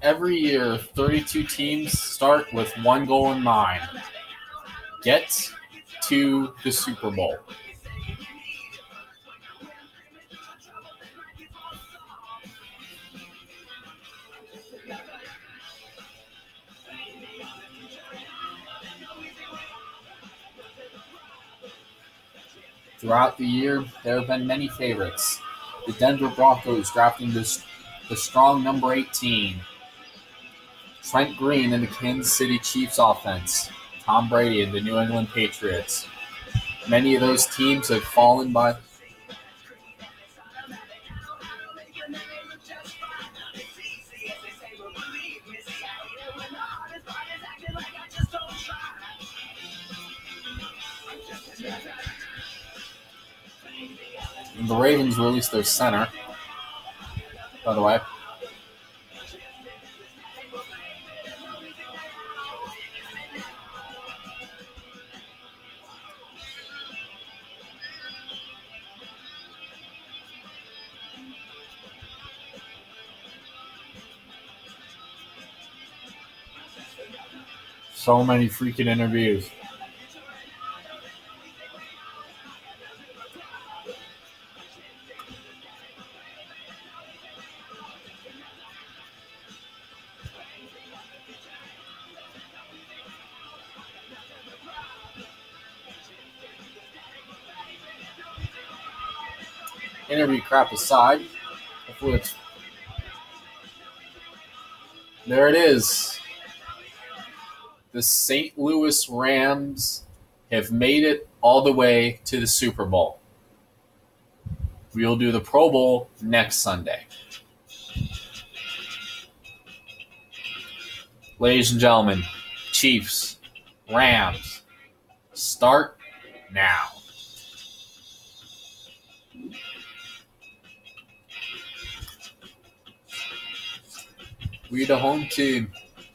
Every year, 32 teams start with one goal in mind. Get to the Super Bowl. Throughout the year, there have been many favorites. The Denver Broncos drafting the strong number 18. Trent Green in the Kansas City Chiefs offense. Tom Brady in the New England Patriots. Many of those teams have fallen by the Ravens released their center, by the way. So many freaking interviews. Interview crap aside, there it is. The St. Louis Rams have made it all the way to the Super Bowl. We'll do the Pro Bowl next Sunday. Ladies and gentlemen, Chiefs, Rams, start now. We're the home team.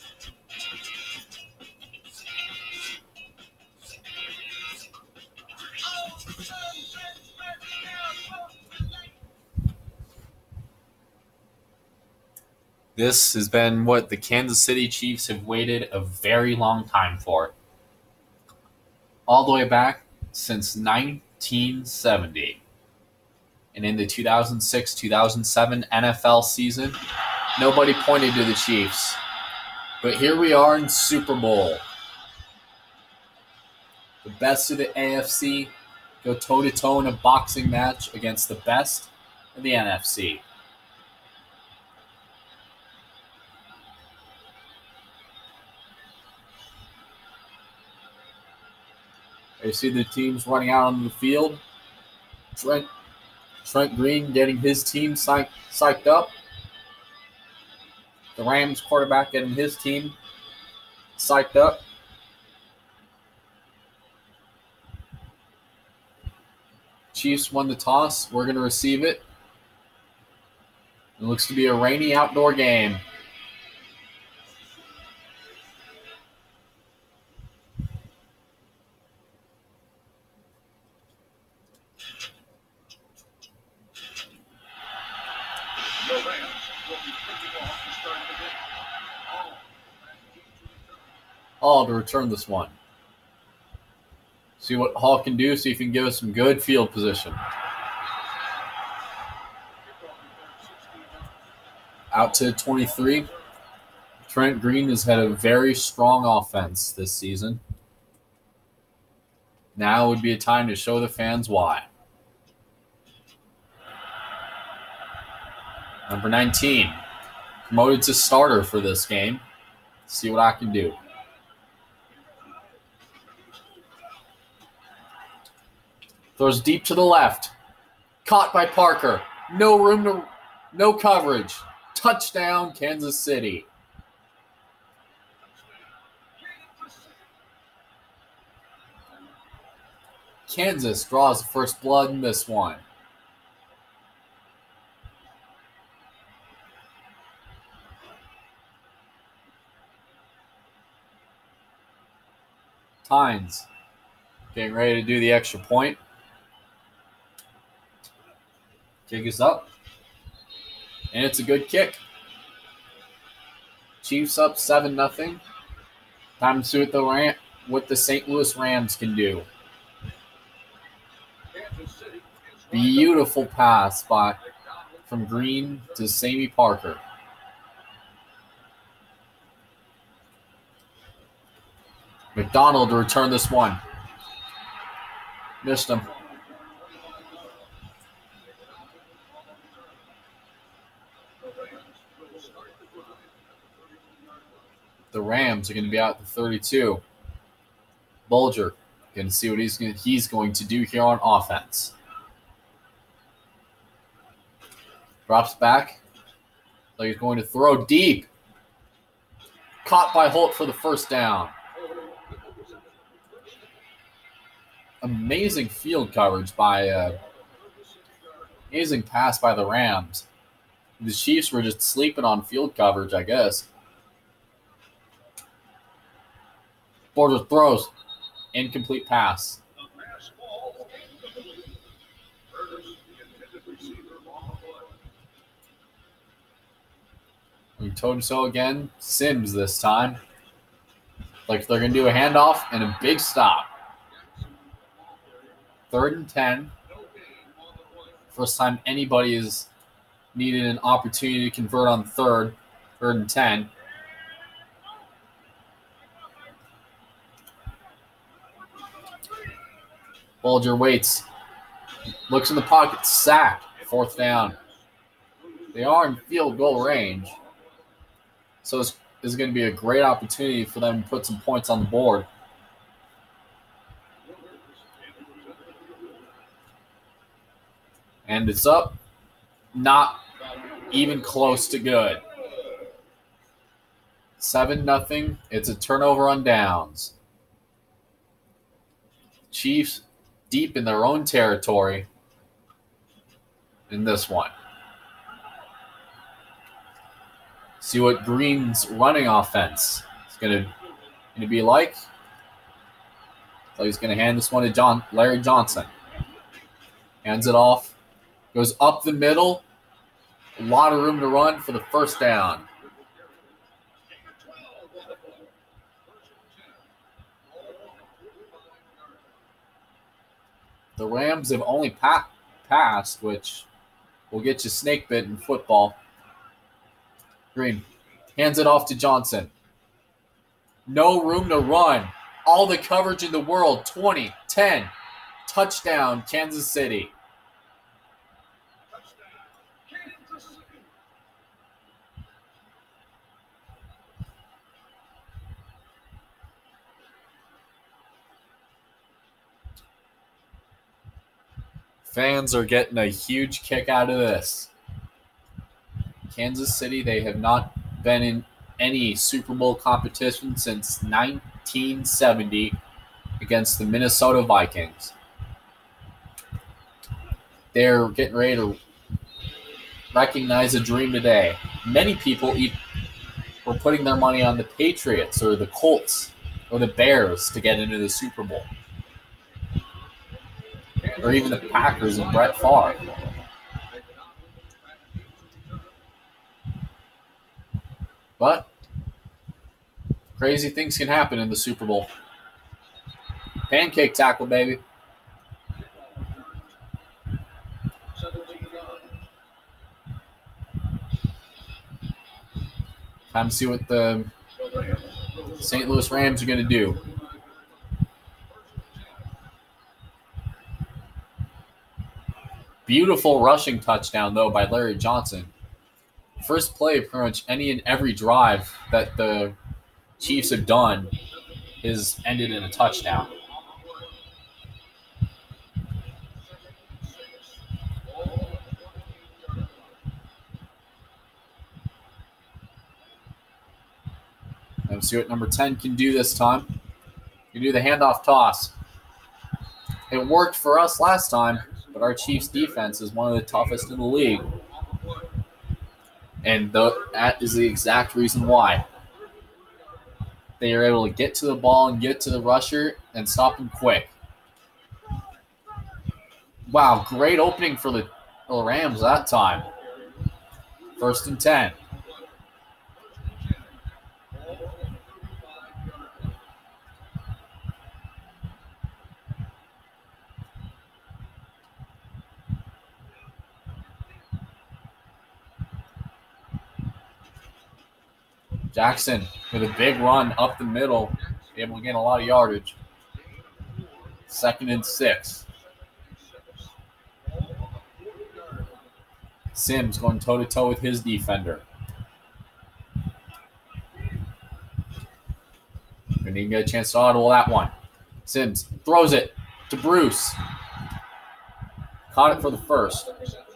This has been what the Kansas City Chiefs have waited a very long time for. All the way back since 1970. And in the 2006-2007 NFL season, nobody pointed to the Chiefs. But here we are in Super Bowl. The best of the AFC go toe-to-toe in a boxing match against the best of the NFC. You see the teams running out on the field. Trent Green getting his team psyched up. The Rams quarterback getting his team psyched up. Chiefs won the toss. We're going to receive it. It looks to be a rainy outdoor game. Hall to return this one. See what Hall can do, see if he can give us some good field position. Out to 23. Trent Green has had a very strong offense this season. Now would be a time to show the fans why. Number 19, promoted to starter for this game. See what I can do. Throws deep to the left. Caught by Parker. No coverage. Touchdown, Kansas City. Kansas draws the first blood in this one. Tynes getting ready to do the extra point. Kick is up. And it's a good kick. Chiefs up 7-0. Time to see what the St. Louis Rams can do. Beautiful pass from Green to Sammy Parker. McDonald to return this one. Missed him. The Rams are going to be out at the 32. Bulger going to see what he's going to do here on offense. Drops back. Like he's going to throw deep. Caught by Holt for the first down. Amazing field coverage amazing pass by the Rams. The Chiefs were just sleeping on field coverage, I guess. Bulger throws. Incomplete pass. We told him so again. Sims this time. Like they're going to do a handoff and a big stop. 3rd and 10. First time anybody has needed an opportunity to convert on 3rd and 10. Bulger waits. Looks in the pocket. Sack. 4th down. They are in field goal range. So this is going to be a great opportunity for them to put some points on the board. And it's up. Not even close to good. 7-0. It's a turnover on downs. Chiefs deep in their own territory in this one. See what Green's running offense is going to be like. So he's going to hand this one to Larry Johnson. Hands it off. Goes up the middle. A lot of room to run for the first down. The Rams have only passed, which will get you snake bit in football. Green hands it off to Johnson. No room to run. All the coverage in the world. 20, 10. Touchdown, Kansas City. Fans are getting a huge kick out of this. Kansas City, they have not been in any Super Bowl competition since 1970 against the Minnesota Vikings. They're getting ready to recognize a dream today. Many people were putting their money on the Patriots or the Colts or the Bears to get into the Super Bowl. Or even the Packers and Brett Favre. But crazy things can happen in the Super Bowl. Pancake tackle, baby. Time to see what the St. Louis Rams are going to do. Beautiful rushing touchdown, though, by Larry Johnson. First play of pretty much any and every drive that the Chiefs have done is ended in a touchdown. Let's see what number 10 can do this time. You do the handoff toss. It worked for us last time, but our Chiefs defense is one of the toughest in the league. And that is the exact reason why. They are able to get to the ball and get to the rusher and stop him quick. Wow, great opening for the Rams that time. 1st and 10. Jackson with a big run up the middle, able to gain a lot of yardage. 2nd and 6. Sims going toe-to-toe with his defender. Didn't even get a chance to audible that one. Sims throws it to Bruce. Caught it for the first.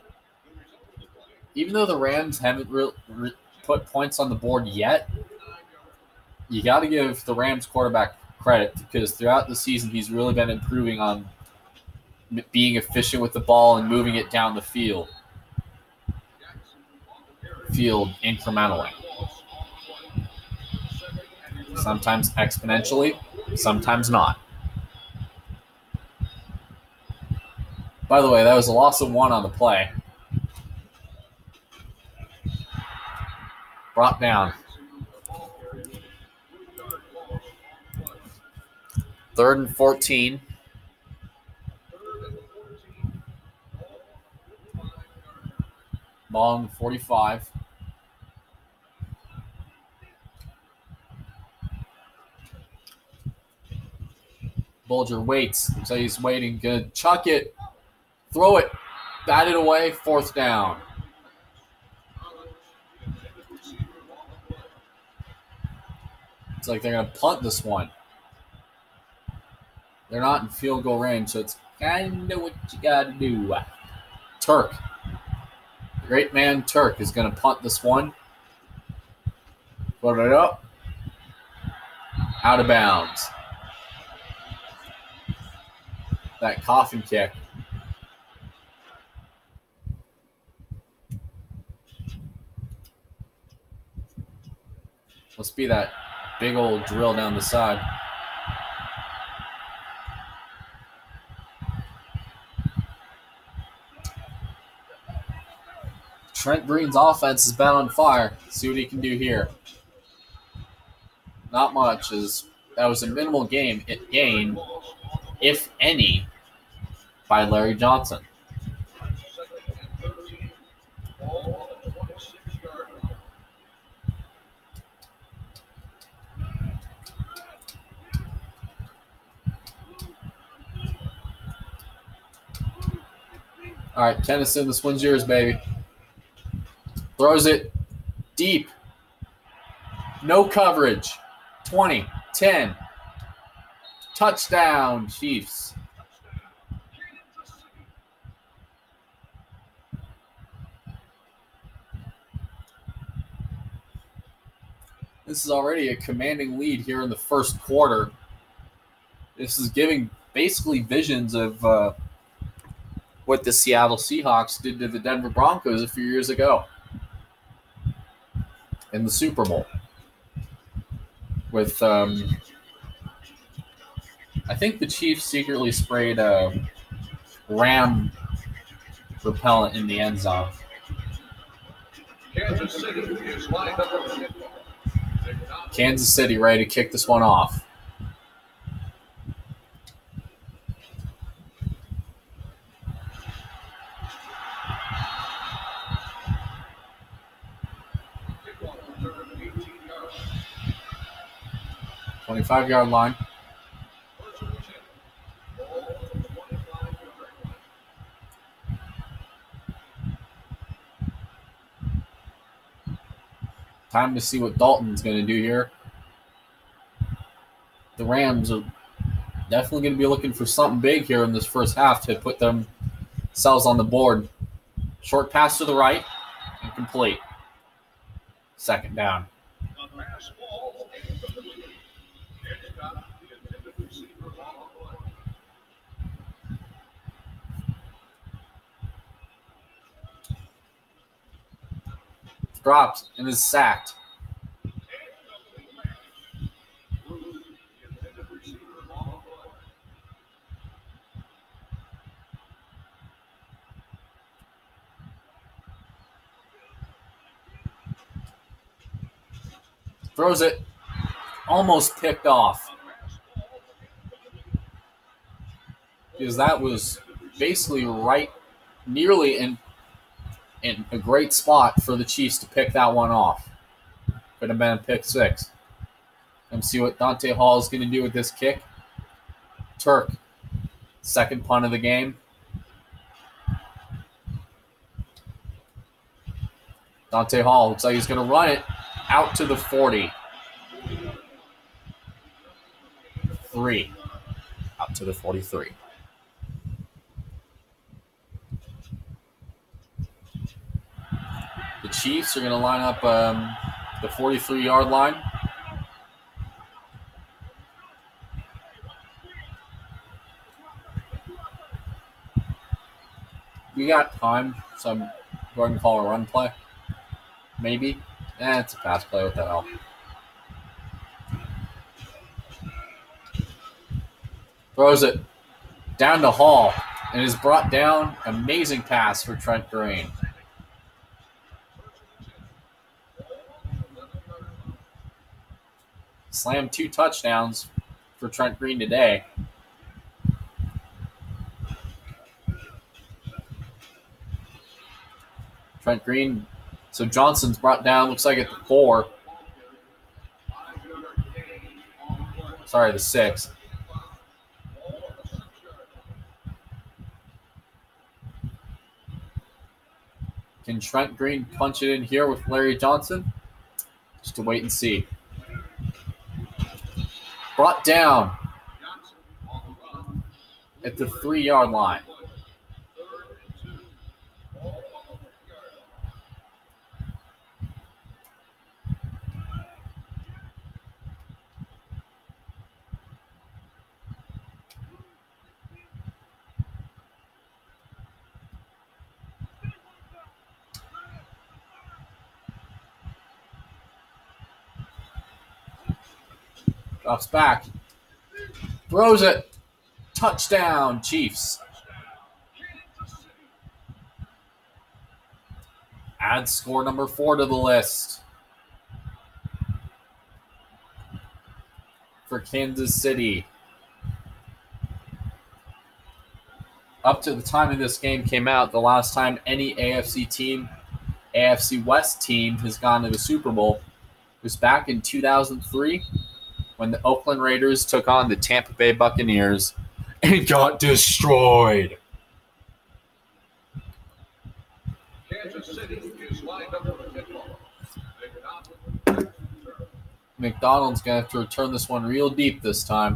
Even though the Rams haven't put points on the board yet, you got to give the Rams quarterback credit because throughout the season he's really been improving on being efficient with the ball and moving it down the field incrementally. Sometimes exponentially, sometimes not. By the way, that was a loss of 1 on the play. Brought down. 3rd and 14. Ball on the 45. Bulger waits. Looks like he's waiting. Good. Chuck it. Throw it. Bat it away. 4th down. It's like they're going to punt this one. They're not in field goal range, so it's kind of what you got to do. Turk. Great man Turk is going to punt this one. Put it up. Out of bounds. That coffin kick. Must be that big old drill down the side. Trent Green's offense has been on fire. See what he can do here. Not much. That was a minimal gain, if any, by Larry Johnson. All right, Tennyson, this one's yours, baby. Throws it deep. No coverage. 20, 10. Touchdown, Chiefs. This is already a commanding lead here in the first quarter. This is giving basically visions of what the Seattle Seahawks did to the Denver Broncos a few years ago in the Super Bowl. With, I think the Chiefs secretly sprayed ram repellent in the end zone. Kansas City ready to kick this one off. Five-yard line. Time to see what Dalton's going to do here. The Rams are definitely going to be looking for something big here in this first half to put themselves on the board. Short pass to the right, incomplete. 2nd down. Dropped and is sacked. Throws it. Almost picked off. Because that was basically right nearly in a great spot for the Chiefs to pick that one off. Could have been a pick six. Let's see what Dante Hall is going to do with this kick. Turk, second punt of the game. Dante Hall looks like he's going to run it out to the 40. 3. Out to the 43. The Chiefs are going to line up the 43-yard line. We got time, so I'm going to call a run play. Maybe. It's a pass play. What the hell? Throws it down to Hall and is brought down. Amazing pass for Trent Green. Slammed 2 touchdowns for Trent Green today. Trent Green. So Johnson's brought down, looks like at the 4. Sorry, the 6. Can Trent Green punch it in here with Larry Johnson? Just to wait and see. Brought down at the 3-yard line. Drops back. Throws it. Touchdown, Chiefs. Add score number 4 to the list for Kansas City. Up to the time of this game came out, the last time any AFC West team has gone to the Super Bowl was back in 2003 when the Oakland Raiders took on the Tampa Bay Buccaneers and got destroyed. Kansas City is lined up for the kickoff. McDonald's going to have to return this one real deep this time.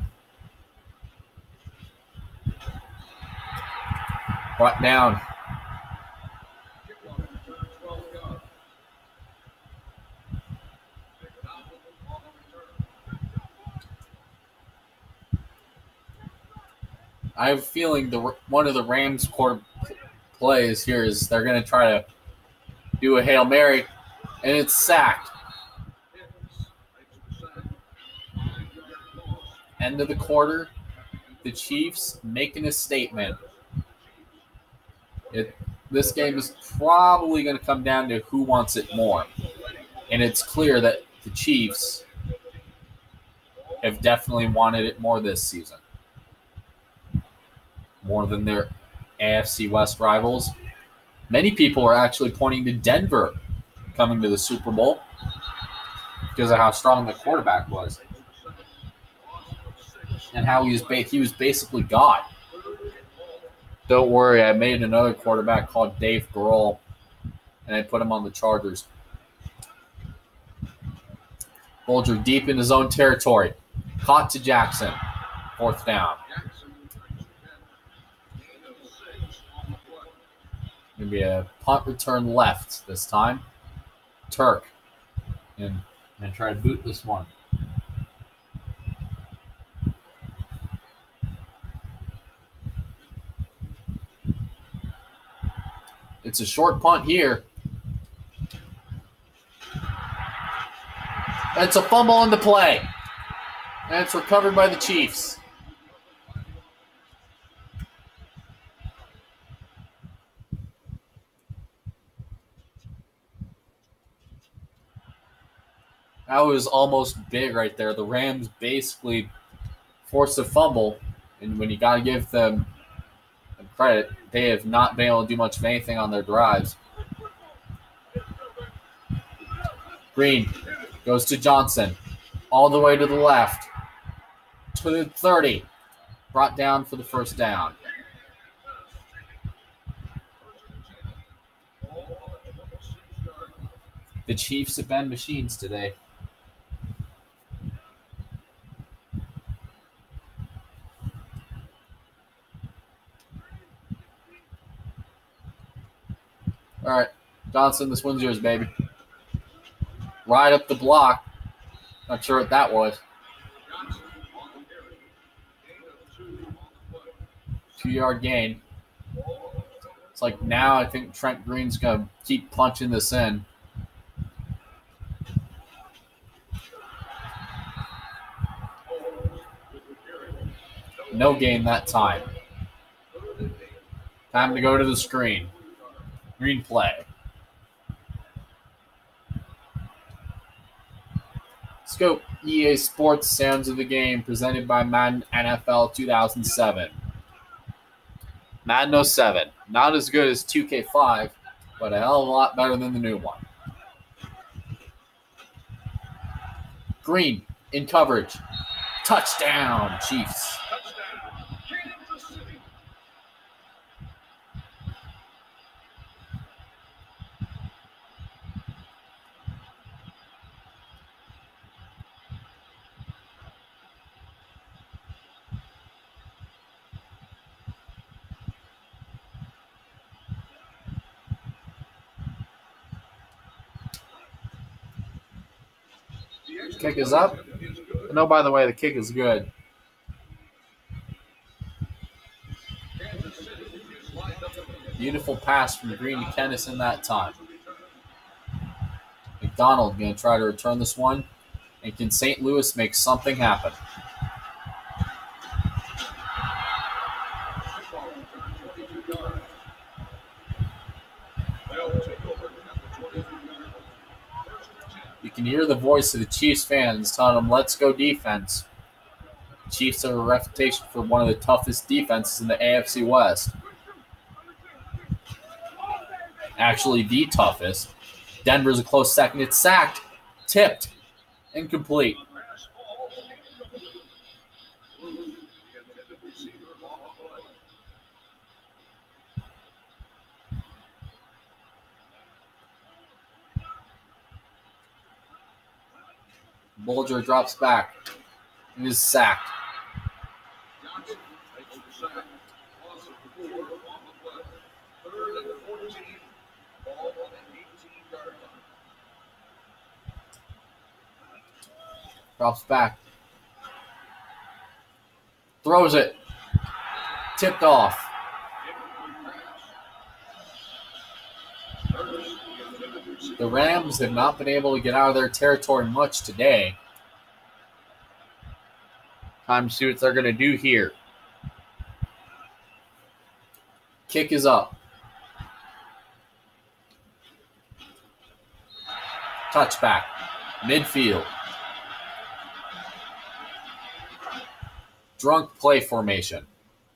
Brought down. I have a feeling one of the Rams' core plays here is they're going to try to do a Hail Mary, and it's sacked. End of the quarter, the Chiefs making a statement. This game is probably going to come down to who wants it more. And it's clear that the Chiefs have definitely wanted it more this season. More than their AFC West rivals. Many people are actually pointing to Denver coming to the Super Bowl because of how strong the quarterback was and how he was basically God. Don't worry, I made another quarterback called Dave Grohl, and I put him on the Chargers. Bulger deep in his own territory. Caught to Jackson. 4th down. Going to be a punt return left this time. Turk. And try to boot this one. It's a short punt here. It's a fumble on the play. And it's recovered by the Chiefs. That was almost big right there. The Rams basically forced a fumble. And when you got to give them credit, they have not been able to do much of anything on their drives. Green Goes to Johnson. All the way to the left. To the 30. Brought down for the first down. The Chiefs have been machines today. All right, Johnson, this one's yours, baby. Right up the block. Not sure what that was. 2-yard gain. It's like now I think Trent Green's going to keep punching this in. No gain that time. Time to go to the screen. Green play. Scope EA Sports Sounds of the Game presented by Madden NFL 2007. Madden 07. Not as good as 2K5, but a hell of a lot better than the new one. Green in coverage. Touchdown, Chiefs. Kick is up. No, by the way, the kick is good. Beautiful pass from Green to Kennison that time. McDonald going to try to return this one. And can St. Louis make something happen? You can hear the voice of the Chiefs fans telling them, let's go defense. The Chiefs have a reputation for one of the toughest defenses in the AFC West. Actually, the toughest. Denver's a close second. It's sacked. Tipped. Incomplete. Bulger drops back. He is sacked. Drops back. Throws it. Tipped off. The Rams have not been able to get out of their territory much today. Time to see what they're going to do here. Kick is up. Touchback. Midfield. Drunk play formation.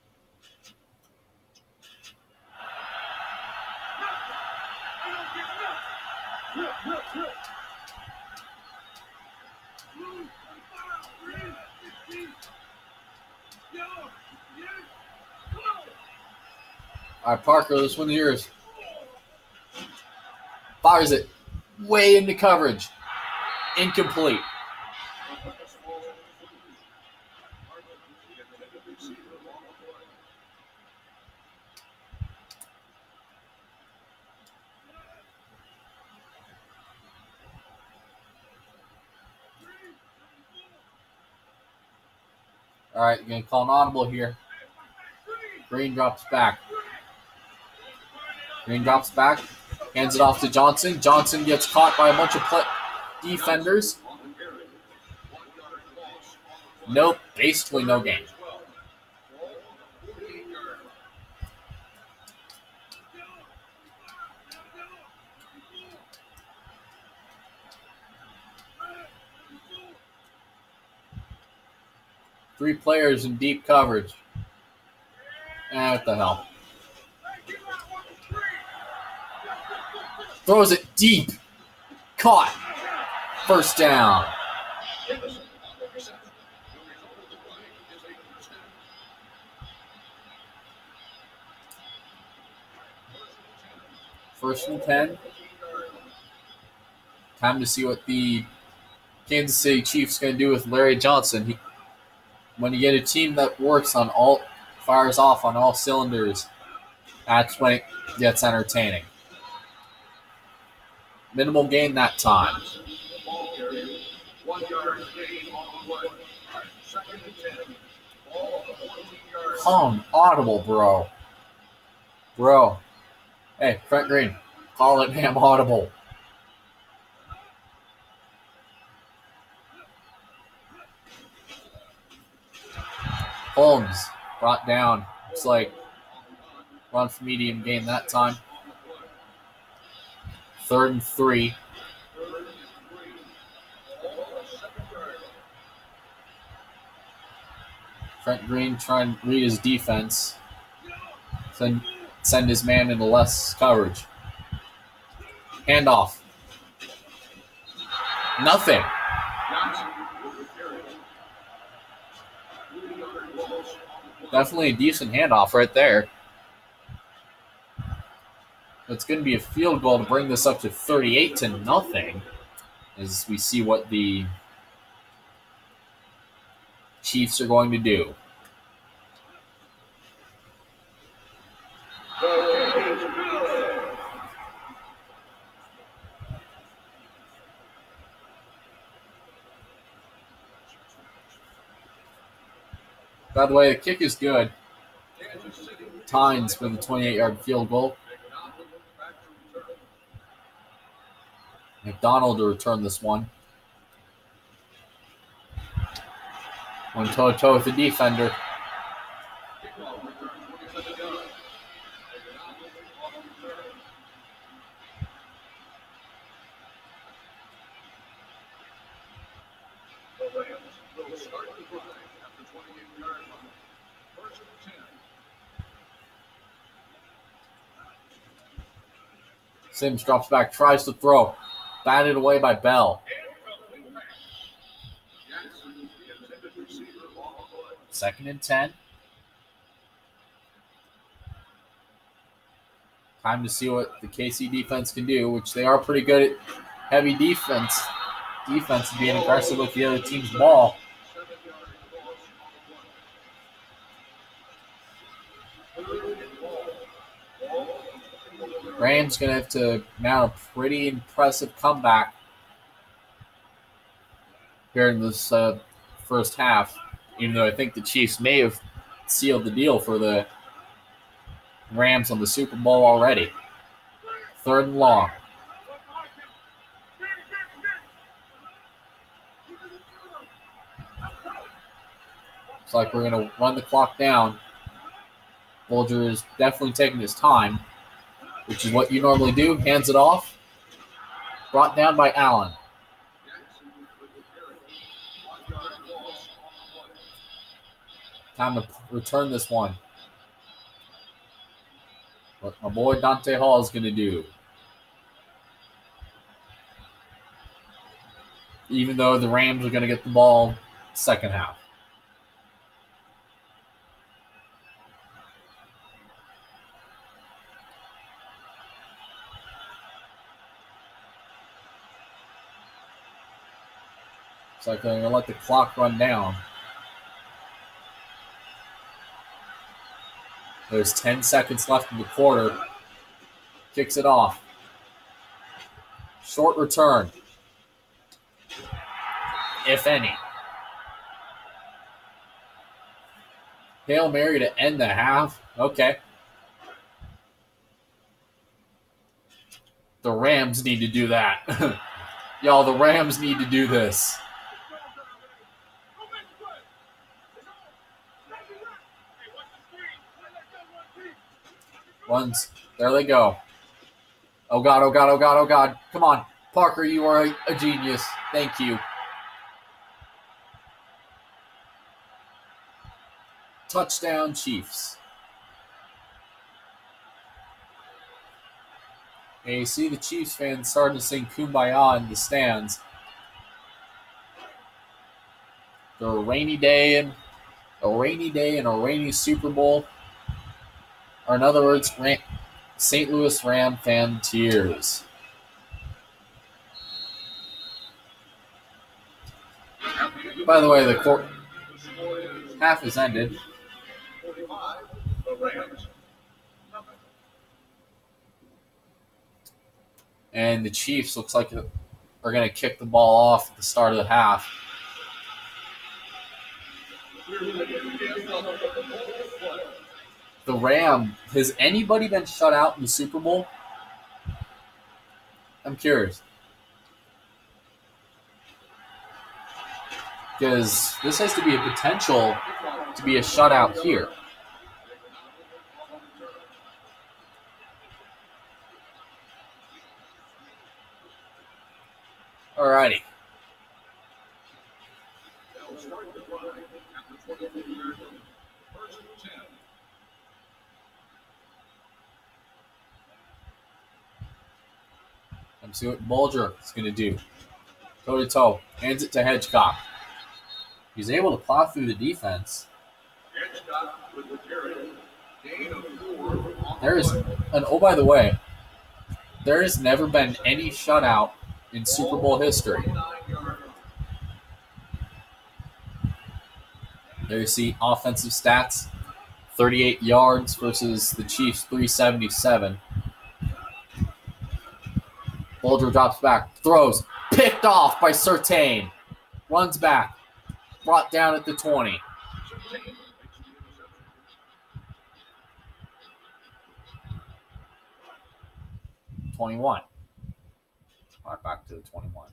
All right, Parker, this one's yours. Fires it way into coverage. Incomplete. All right, you're going to call an audible here. Green drops back. Green drops back. Hands it off to Johnson. Johnson gets caught by a bunch of defenders. Nope, basically no gain. Three players in deep coverage. What the hell? Throws it deep. Caught. First down. First and 10. Time to see what the Kansas City Chiefs going to do with Larry Johnson. When you get a team that fires off on all cylinders, that's when it gets entertaining. Minimal gain that time. Audible, bro. Bro. Hey, Frank Green, call it damn audible. Holmes brought down. It's like run for medium gain that time. 3rd and 3. Frank Green trying to read his defense. Send his man into less coverage. Handoff. Nothing. Definitely a decent handoff right there. It's going to be a field goal to bring this up to 38-0 as we see what the Chiefs are going to do. By the way, the kick is good. Tynes with a 28-yard field goal. McDonald to return this one. One toe-to-toe with the defender. Sims drops back, tries to throw. Batted away by Bell. 2nd and 10. Time to see what the KC defense can do, which they are pretty good at heavy defense. Defense being aggressive with the other team's ball. Rams going to have to mount a pretty impressive comeback here in this first half, even though I think the Chiefs may have sealed the deal for the Rams on the Super Bowl already. 3rd and long. Looks like we're going to run the clock down. Bulger is definitely taking his time, which is what you normally do. Hands it off. Brought down by Allen. Time to return this one. What my boy Dante Hall is going to do. Even though the Rams are going to get the ball second half. It's like they're going to let the clock run down. There's 10 seconds left in the quarter. Kicks it off. Short return. If any. Hail Mary to end the half. Okay. The Rams need to do that. Y'all, the Rams need to do this. Runs. There they go. Oh, God, oh, God, oh, God, oh, God. Come on. Parker, you are a genius. Thank you. Touchdown, Chiefs. And you see the Chiefs fans starting to sing Kumbaya in the stands. a rainy day and a rainy Super Bowl. Or in other words, St. Louis Ram fan tears. By the way, the half is ended. And the Chiefs looks like are going to kick the ball off at the start of the half. The Ram, has anybody been shut out in the Super Bowl? I'm curious. Because this has to be a potential to be a shutout here. Alrighty. Let's see what Bulger is going to do. Toe-to-toe. Hands it to Hedgecock. He's able to plow through the defense. There is by the way, there has never been any shutout in Super Bowl history. There you see offensive stats. 38 yards versus the Chiefs' 377. Bulger drops back, throws, picked off by Surtain. Runs back, brought down at the 20. Right back to the 21.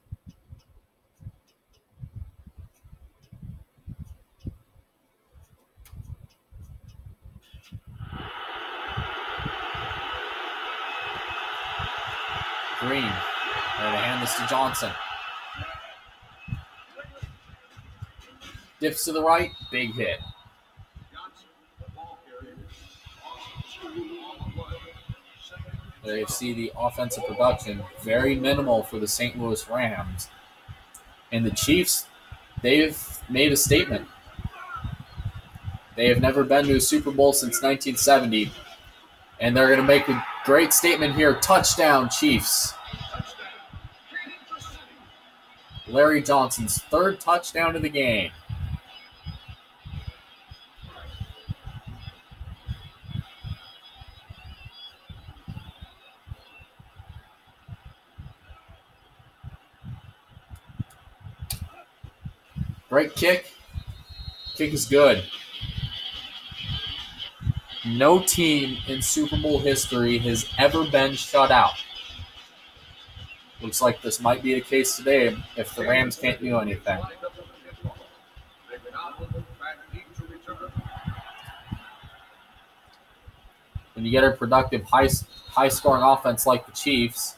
Green, ready to hand this to Johnson. Dips to the right, big hit. There you see the offensive production, very minimal for the St. Louis Rams. And the Chiefs, they've made a statement. They have never been to a Super Bowl since 1970. And they're going to make a great statement here. Touchdown, Chiefs. Larry Johnson's third touchdown of the game. Great kick. Kick is good. No team in Super Bowl history has ever been shut out. Looks like this might be the case today if the Rams can't do anything. When you get a productive, high-scoring offense like the Chiefs,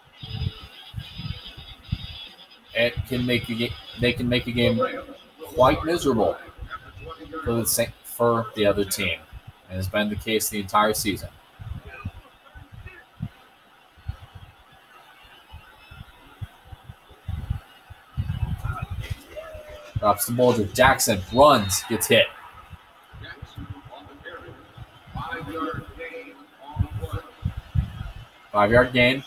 they can make a game quite miserable for the other team. And has been the case the entire season. Drops the Bulger. Jackson runs, gets hit. 5-yard gain.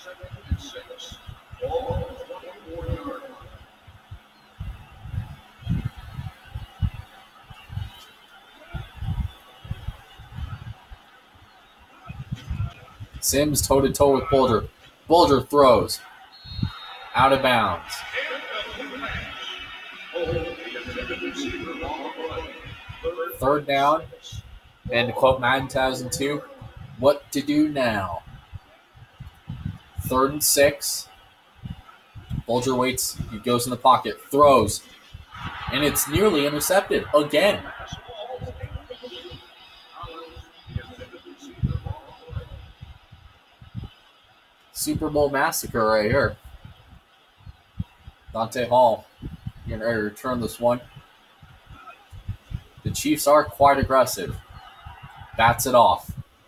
Sims toe-to-toe with Bulger. Bulger throws. Out of bounds. Third down. And to quote Madden 2002, what to do now? 3rd and 6. Bulger waits. He goes in the pocket. Throws. And it's nearly intercepted again. Super Bowl massacre right here. Dante Hall getting ready to return this one. The Chiefs are quite aggressive. Bats it off.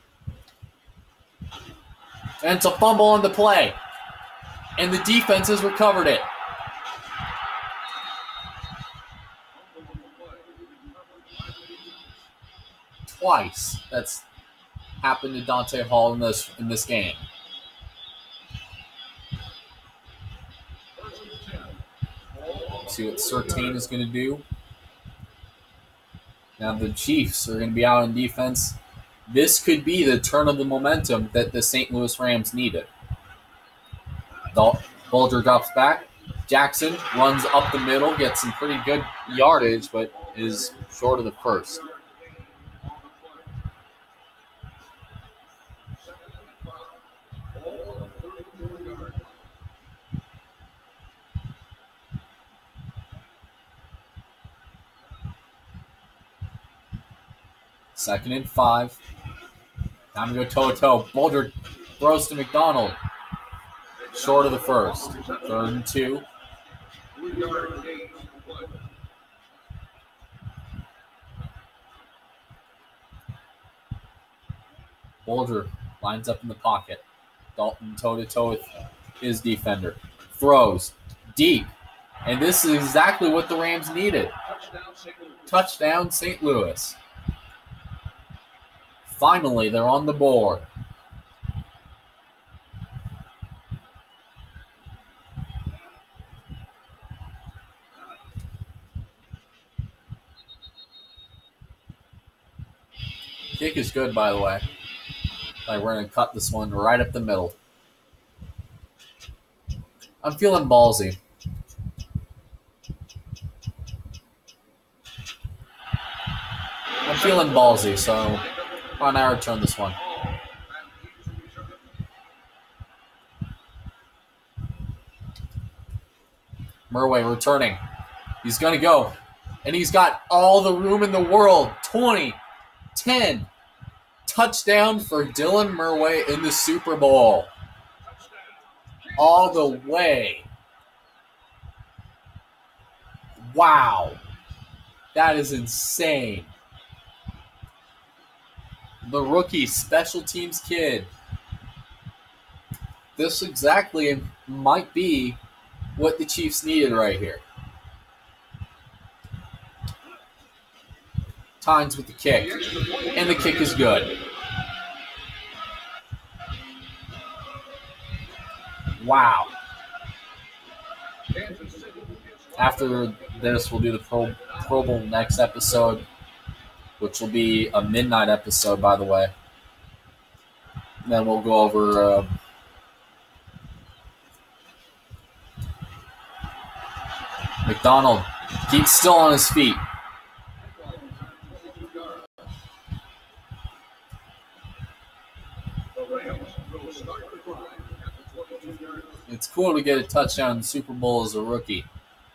And it's a fumble on the play. And the defense has recovered it. twice that's happened to Dante Hall in this game. See what Surtain is going to do. Now the Chiefs are going to be out on defense. This could be the turn of the momentum that the St. Louis Rams needed. Bulger drops back. Jackson runs up the middle, gets some pretty good yardage, but is short of the first. Second and 5. Time to go toe-to-toe. Bulger throws to McDonald. Short of the first. 3rd and 2. Bulger lines up in the pocket. Dalton toe-to-toe with his defender. Throws deep. And this is exactly what the Rams needed. Touchdown, St. Louis. Finally, they're on the board. Kick is good, by the way. Like, we're going to cut this one right up the middle. I'm feeling ballsy. So why not return this one? Murway returning. He's going to go. And he's got all the room in the world. 20, 10. Touchdown for Dylan Murway in the Super Bowl. All the way. Wow. That is insane. The rookie special teams kid. This exactly might be what the Chiefs needed right here. Tynes with the kick. And the kick is good. Wow. After this, we'll do the Pro Bowl next episode, which will be a midnight episode, by the way. And then we'll go over McDonald keeps still on his feet. It's cool to get a touchdown in the Super Bowl as a rookie.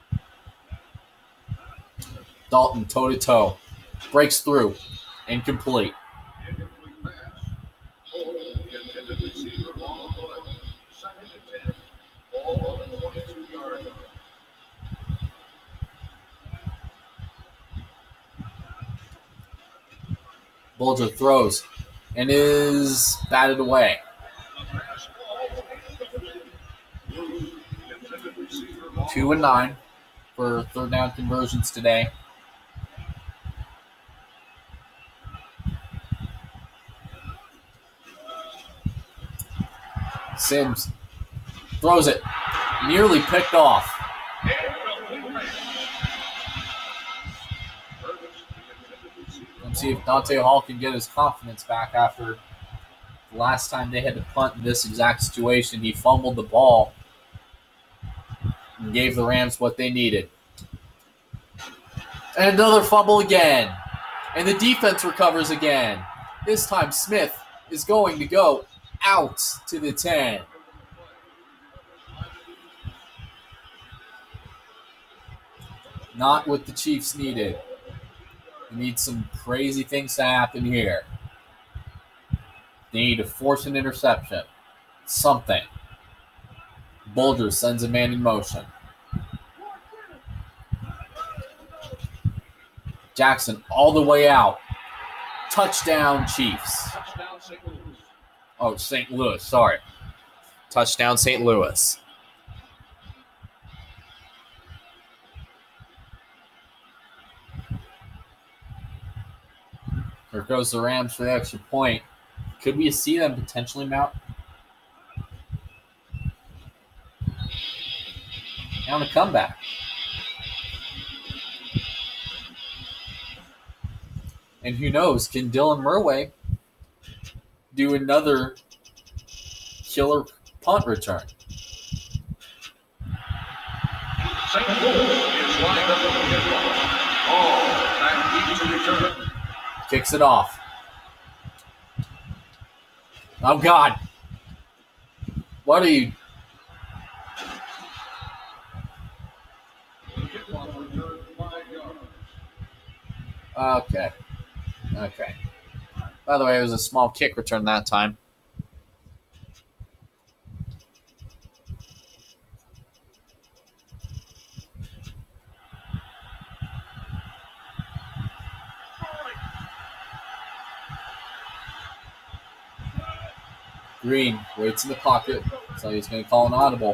Dalton toe-to-toe. Breaks through. Incomplete. Bulger throws and is batted away. Two and 9 for third down conversions today. Sims throws it, nearly picked off. Let's see if Dante Hall can get his confidence back after the last time they had to punt in this exact situation. He fumbled the ball and gave the Rams what they needed. And another fumble again. And the defense recovers again. This time Smith is going to go out to the 10. Not what the Chiefs needed. We need some crazy things to happen here. They need to force an interception. Something. Bulger sends a man in motion. Jackson all the way out. Touchdown, Chiefs. Oh, St. Louis, sorry. Touchdown, St. Louis. Here goes the Rams for the extra point. Could we see them potentially mount? And on a comeback. And who knows, can Dylan Murray do another killer punt return? St. Louis is lined up for the kickoff. Ball back deep to return. Kicks it off. Oh, God. What are you? The kickoff return 5 yards. Okay. By the way, it was a small kick return that time. Green waits in the pocket, so he's going to call an audible.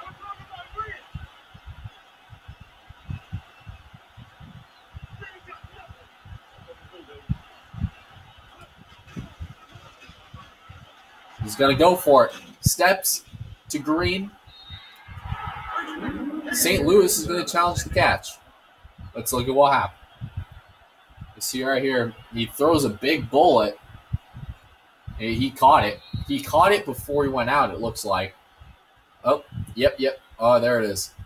He's going to go for it. Steps to Green. St. Louis is going to challenge the catch. Let's look at what happened. You see right here, he throws a big bullet. He caught it. He caught it before he went out, it looks like. Oh, yep. Oh, there it is.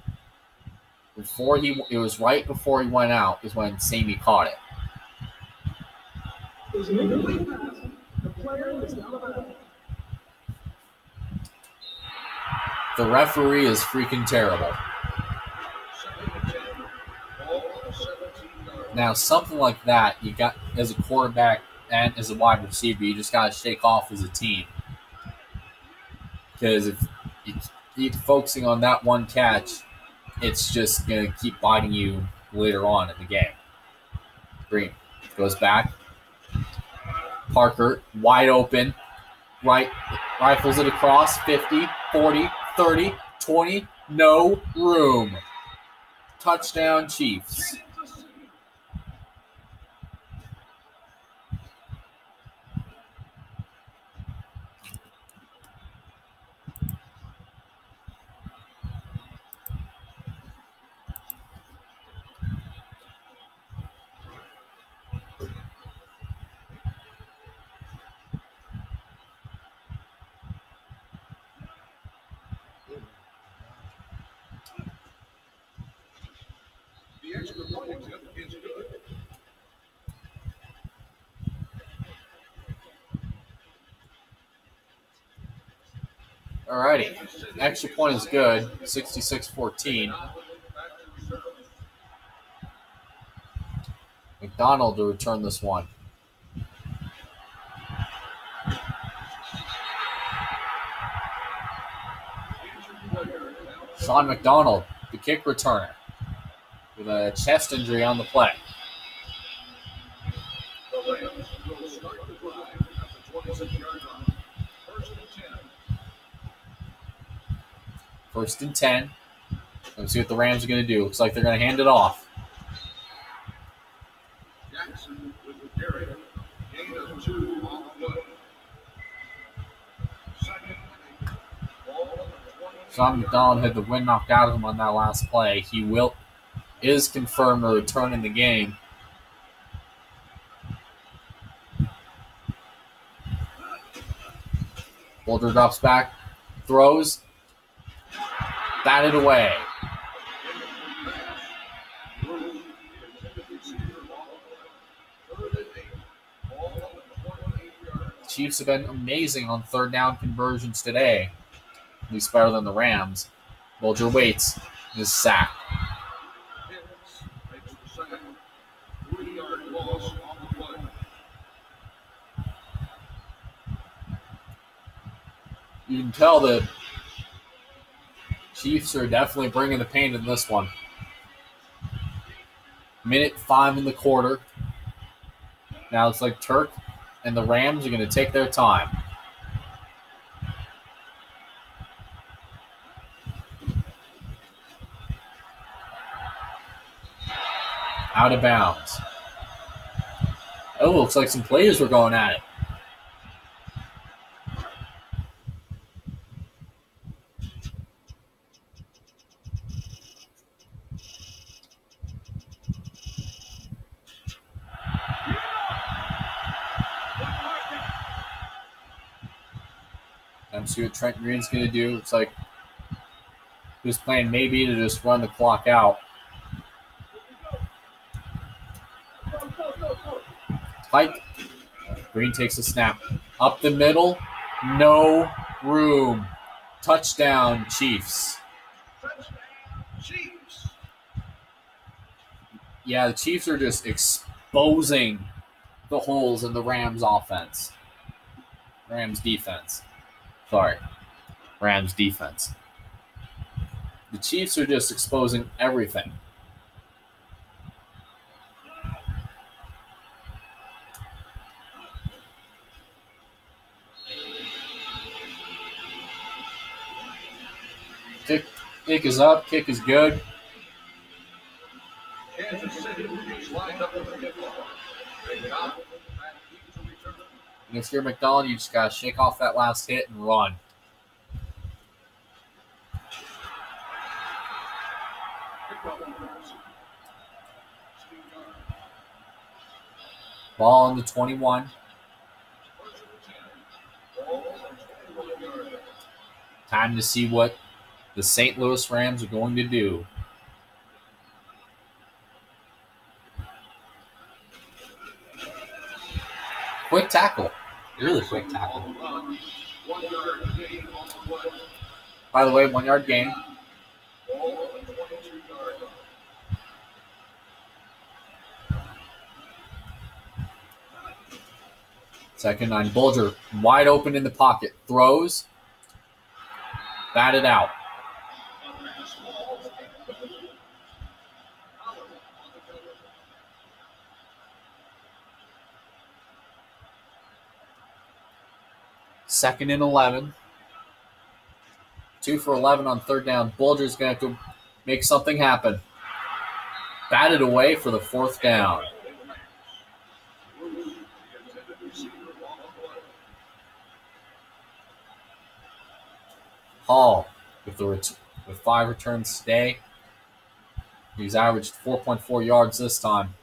It was right before he went out is when Sammy caught it. The referee is freaking terrible. Now, something like that, you got as a quarterback and as a wide receiver, you just got to shake off as a team. Because if you keep focusing on that one catch, it's just going to keep biting you later on in the game. Green goes back. Parker, wide open. Rifles it across. 50, 40, 30, 20. No room. Touchdown, Chiefs. The extra point attempt is good. Alrighty. Extra point is good. 66-14. McDonald to return this one. Sean McDonald, the kick returner, with a chest injury on the play. The Rams will start the drive at the 26-yard line. First and 10. Let's see what the Rams are going to do. Looks like they're going to hand it off. Jackson with the carry. Gain of 2 on the play. Second. Ball on the 20. Sean McDonald had the wind knocked out of him on that last play. He is confirmed to return in the game. Boulder drops back, throws, batted away. The Chiefs have been amazing on third down conversions today, at least better than the Rams. Bulger waits, is sacked. Makes the sack. 3-yard loss on the play. You can tell the Chiefs are definitely bringing the pain in this one. Minute 5 in the quarter. Now it's like Turk and the Rams are going to take their time. Out of bounds. Oh, looks like some players were going at it. Time to see what Trent Green's going to do. Looks like his plan may be to just run the clock out. Pike. Green takes a snap. Up the middle. No room. Touchdown, Chiefs. Yeah, the Chiefs are just exposing the holes in the Rams offense. Rams defense. Sorry. Rams defense. The Chiefs are just exposing everything. Kick is up. Kick is good. Kansas City is lined up with the kickoff. McDonald back deep to return. And if you're McDonald, you just got to shake off that last hit and run. Ball on the 21. Time to see what the St. Louis Rams are going to do. Quick tackle. Really quick tackle. By the way, 1 yard gain. Second 9. Bulger wide open in the pocket. Throws. Batted out. Second and 11. 2 for 11 on third down. Bulger's going to have to make something happen. Batted away for the fourth down. Hall with 5 returns today. He's averaged 4.4 yards this time.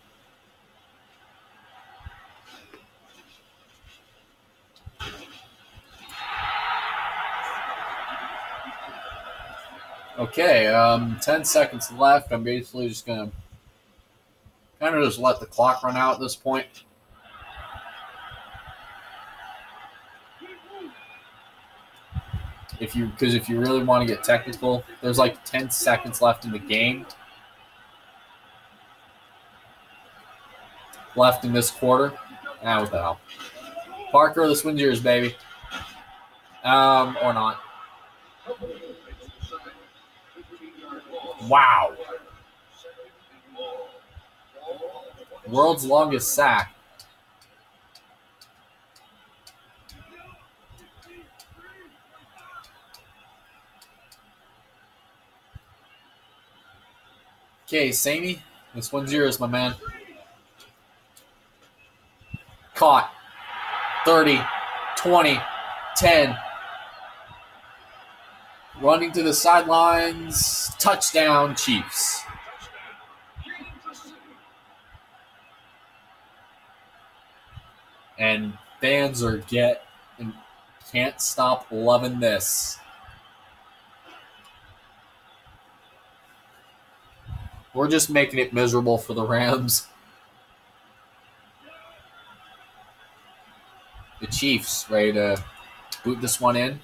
Okay, 10 seconds left. I'm basically just going to kind of just let the clock run out at this point. Because if you really want to get technical, there's like 10 seconds left in the game. Left in this quarter. What the hell? Parker, this one's yours, baby. Or not. Wow. World's longest sack. Okay, Samey, this one's yours, my man. Caught. 30, 20, 10. Running to the sidelines. Touchdown, Chiefs. And fans can't stop loving this. We're just making it miserable for the Rams. The Chiefs ready to boot this one in.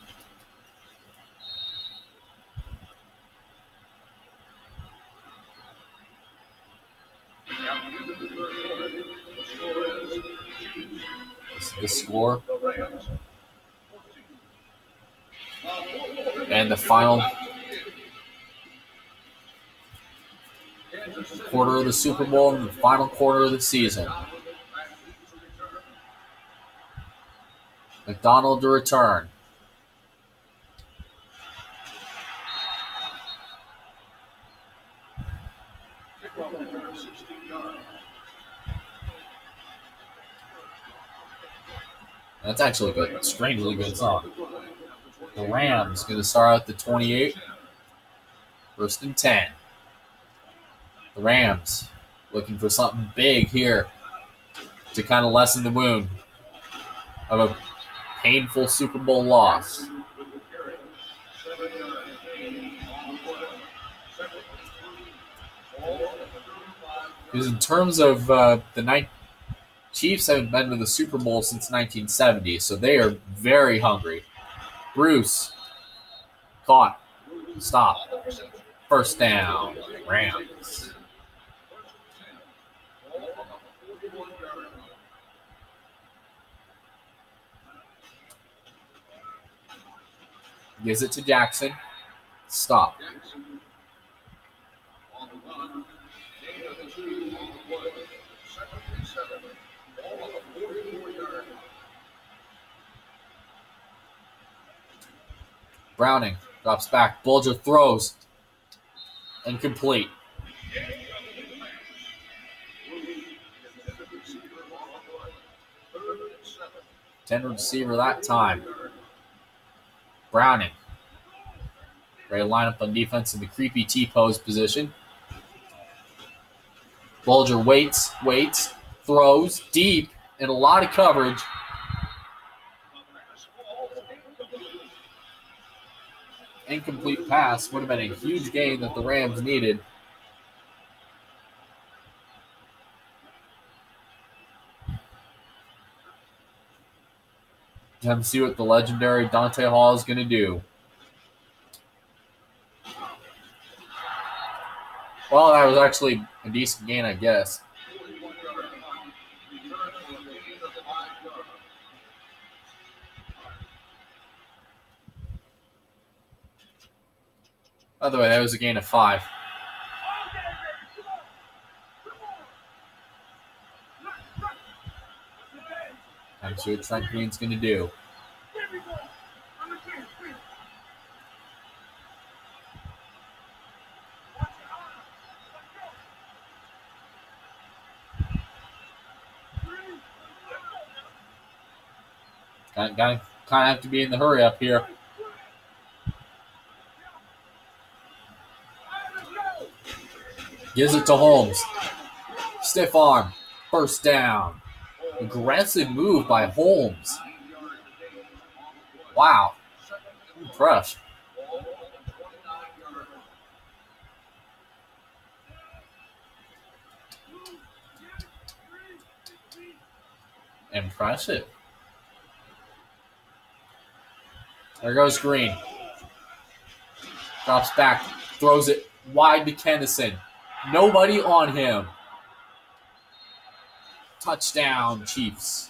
This is the score. And the final quarter of the Super Bowl and the final quarter of the season. McDonald to return. That's actually a good, strangely good song. The Rams going to start out the 28. First and 10. The Rams looking for something big here to kind of lessen the wound of a painful Super Bowl loss. Because in terms of the Chiefs haven't been to the Super Bowl since 1970, so they are very hungry. Bruce caught. Stop. First down. Rams. Gives it to Jackson. Stop. Browning drops back. Bulger throws. Incomplete. Tender receiver that time. Browning. Ready to line up on defense in the creepy T-pose position. Bulger waits, throws deep in a lot of coverage. Incomplete pass would have been a huge gain that the Rams needed. Time to see what the legendary Dante Hall is going to do. Well, that was actually a decent gain, I guess. By the way, that was a gain of 5. Time to see what Trent Green's going to do. Kind of have to be in the hurry up here. Gives it to Holmes. Stiff arm. First down. Aggressive move by Holmes. Wow. Impressed. Impressive. There goes Green. Drops back. Throws it wide to Kennison. Nobody on him. Touchdown, Chiefs.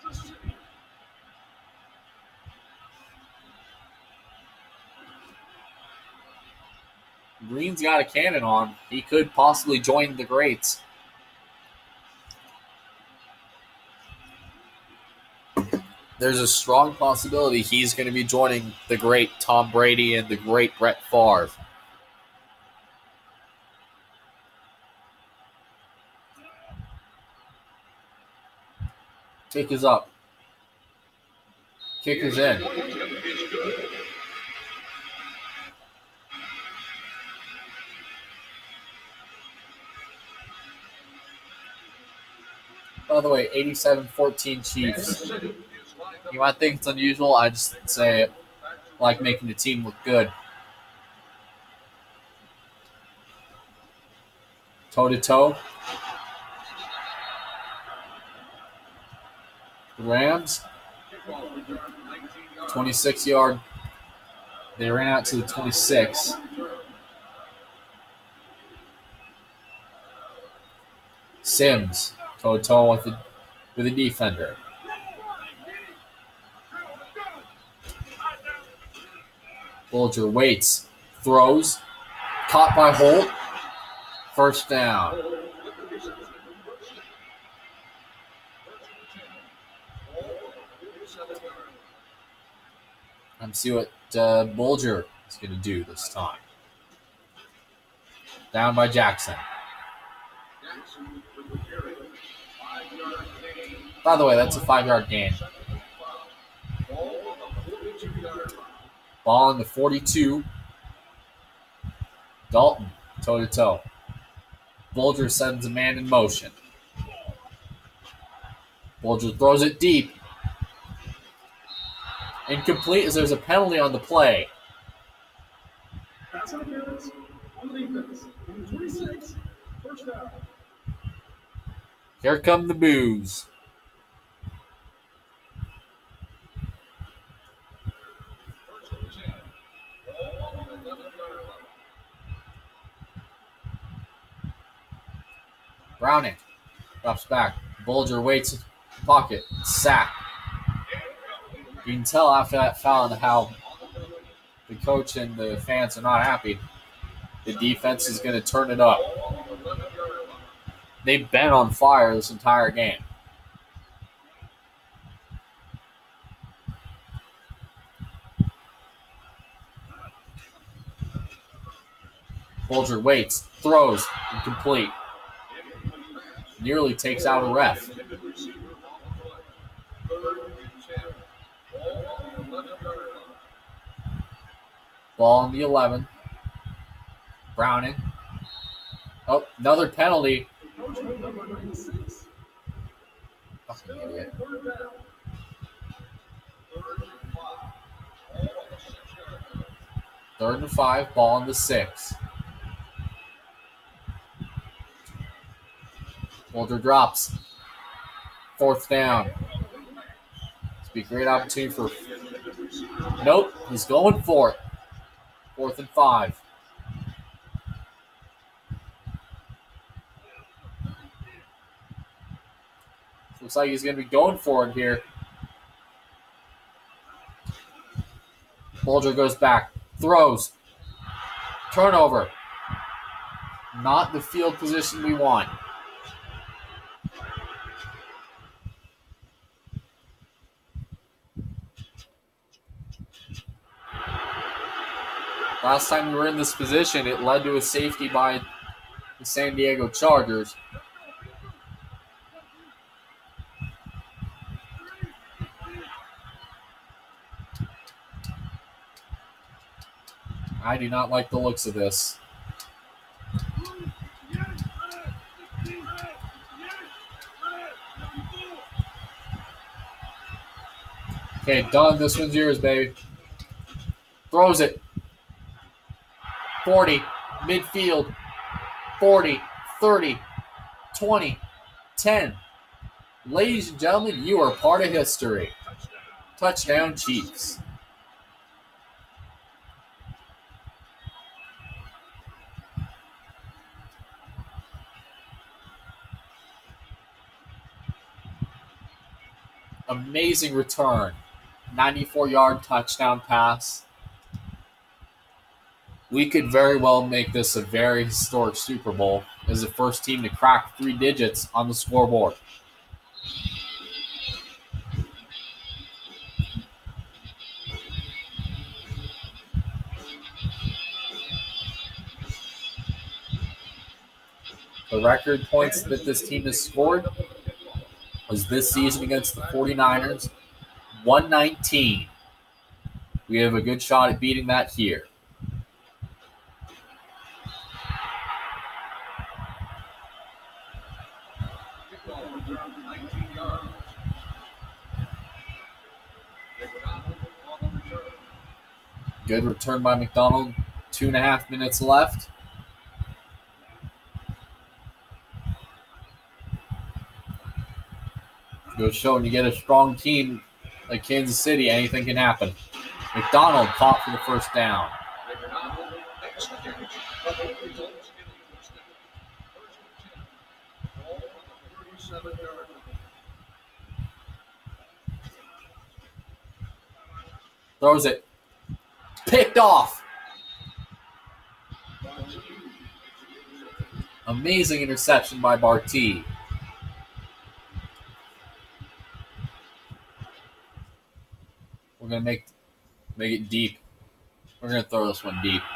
Green's got a cannon on. He could possibly join the greats. There's a strong possibility he's going to be joining the great Tom Brady and the great Brett Favre. Kick is up. Kick is in. By the way, 87-14 Chiefs. You might think it's unusual. I just say it. I like making the team look good. Toe-to-toe. The Rams. 26-yard. They ran out to the 26. Sims. Toe-to-toe with the defender. Bulger waits. Throws. Caught by Holt. First down. Let's see what Bulger is going to do this time. Down by Jackson. By the way, that's a 5-yard gain. Ball in the 42. Dalton, toe-to-toe. Bulger sends a man in motion. Bulger throws it deep. Incomplete as there's a penalty on the play. Pass interference on the defense. Number 26, first down. Here come the boos. Browning drops back. Bulger waits in the pocket. Sack. You can tell after that foul how the coach and the fans are not happy. The defense is going to turn it up. They've been on fire this entire game. Bulger waits, throws, incomplete. Nearly takes out a ref. Ball on the 11. Browning. Oh, another penalty. Fucking idiot. Third and 5, ball on the 6. Bulger drops. Fourth down. This will be a great opportunity for... Nope, he's going for it. 4th and 5. Looks like he's going to be going for it here. Bulger goes back. Throws. Turnover. Not the field position we want. Last time we were in this position, it led to a safety by the San Diego Chargers. I do not like the looks of this. Okay, done. This one's yours, baby. Throws it. 40, midfield, 40, 30, 20, 10. Ladies and gentlemen, you are part of history. Touchdown, Chiefs. Amazing return. 94-yard touchdown pass. We could very well make this a very historic Super Bowl as the first team to crack 3 digits on the scoreboard. The record points that this team has scored was this season against the 49ers, 119. We have a good shot at beating that here. Good return by McDonald. 2.5 minutes left. Goes showing you get a strong team like Kansas City, anything can happen. McDonald caught for the first down. Throws it. Picked off. Amazing interception by Barty. We're going to make it deep. We're going to throw this one deep.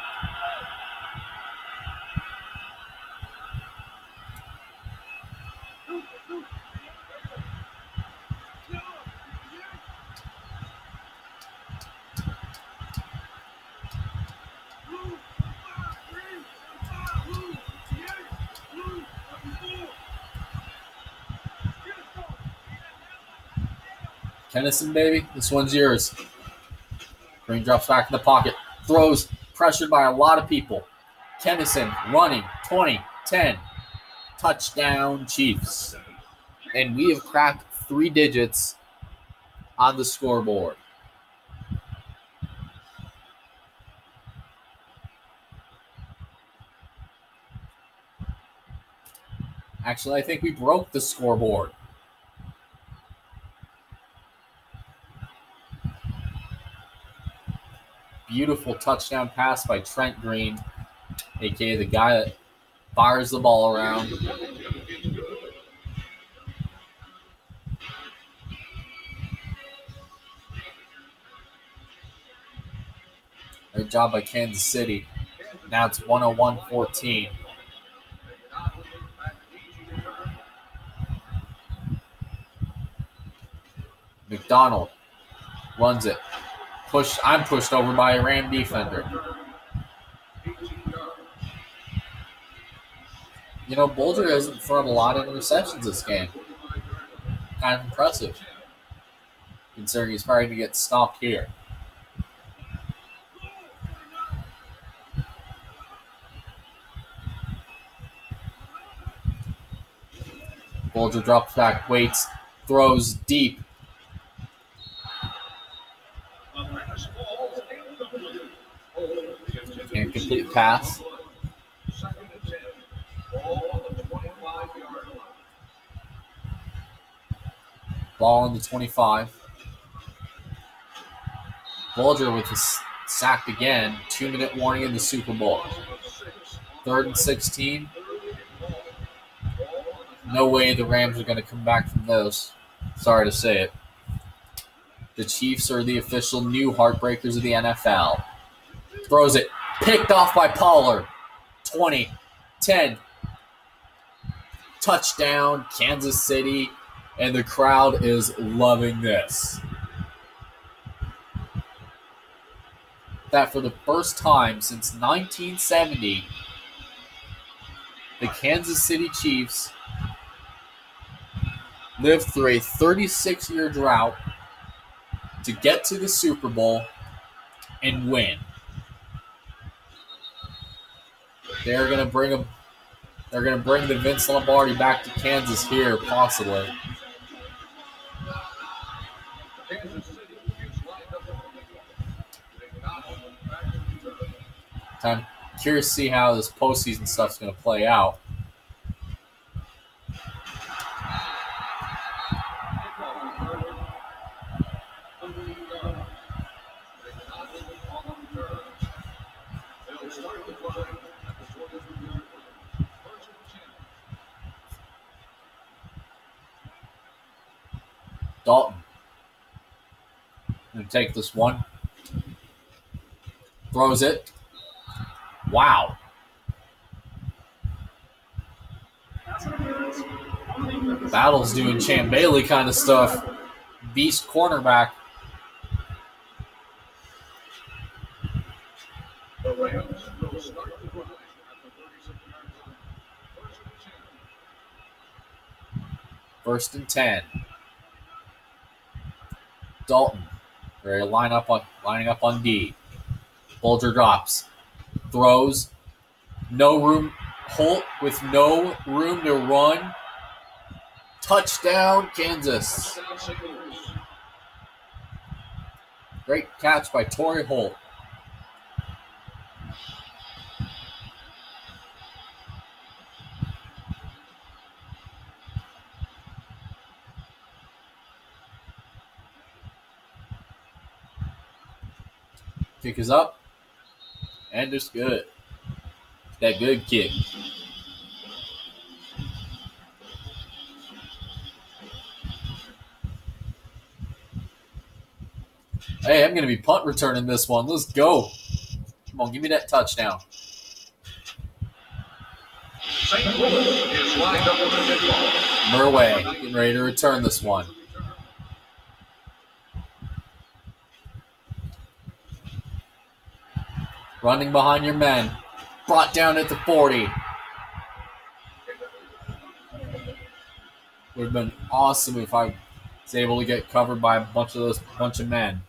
Kennison, baby, this one's yours. Green drops back in the pocket. Throws, pressured by a lot of people. Kennison running, 20, 10. Touchdown, Chiefs. And we have cracked 3 digits on the scoreboard. Actually, I think we broke the scoreboard. Beautiful touchdown pass by Trent Green, a.k.a. the guy that fires the ball around. Great job by Kansas City. Now it's 101-14. McDonald runs it. I'm pushed over by a Ram defender. You know, Bulger hasn't thrown a lot of interceptions this game. Kind of impressive, considering he's probably going to get stopped here. Bulger drops back, waits, throws deep. And complete pass. Ball on the 25. Bulger with his sacked again. 2-minute warning in the Super Bowl. 3rd and 16. No way the Rams are going to come back from those. Sorry to say it. The Chiefs are the official new heartbreakers of the NFL. Throws it. Picked off by Pollard. 20, 10. Touchdown, Kansas City. And the crowd is loving this. That for the first time since 1970, the Kansas City Chiefs lived through a 36-year drought to get to the Super Bowl and win. They're going to bring the Vince Lombardi back to Kansas here, possibly. I'm curious to see how this postseason stuff's going to play out. Dalton. Going to take this one. Throws it. Wow. Battle's doing Champ Bailey kind of stuff. Beast cornerback. The Rams will start the drive at the 36-yard line. 1st and 10. Dalton. Ready to lining up on D. Bulger drops. Throws. No room. Holt with no room to run. Touchdown, Kansas. Great catch by Torrey Holt. Kick is up. And it's good. That good kick. Hey, I'm going to be punt returning this one. Let's go. Come on, give me that touchdown. St. Louis is lined up with the kickball. Murway getting ready to return this one. Running behind your men. Brought down at the 40. Would have been awesome if I He's able to get covered by a bunch of men.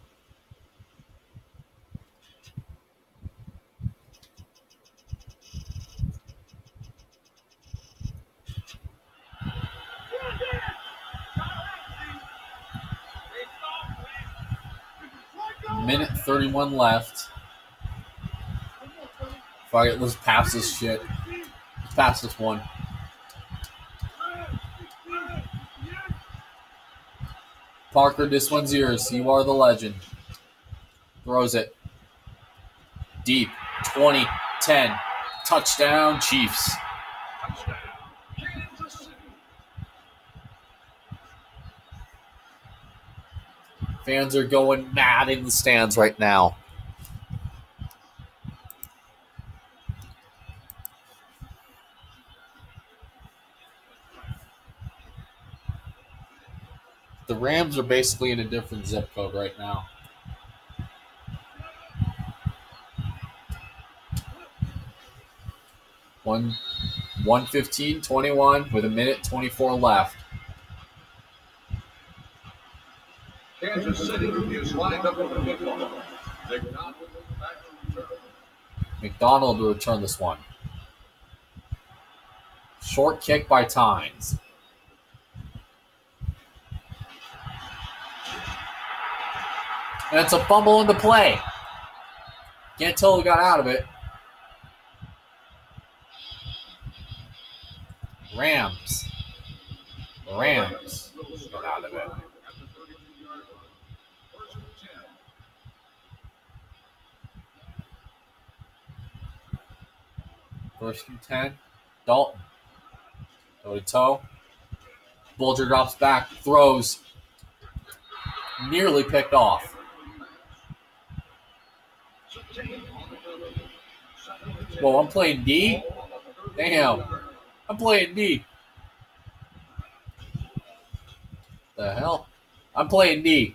Minute 31 left. Fuck it, let's pass this shit. Let's pass this one. Parker, this one's yours. You are the legend. Throws it. Deep. 20, 10. Touchdown, Chiefs. Fans are going mad in the stands right now. The Rams are basically in a different zip code right now. One 1:15-21 with a minute 24 left. Kansas City is lined up with the football. McDonald will return this one. Short kick by Tynes. And it's a fumble in the play. Can't tell who got out of it. Rams got out of it. First and 10. Dalton. Toe to toe. Bulger drops back. Throws. Nearly picked off. Whoa, I'm playing D? Damn. I'm playing D. The hell? I'm playing D.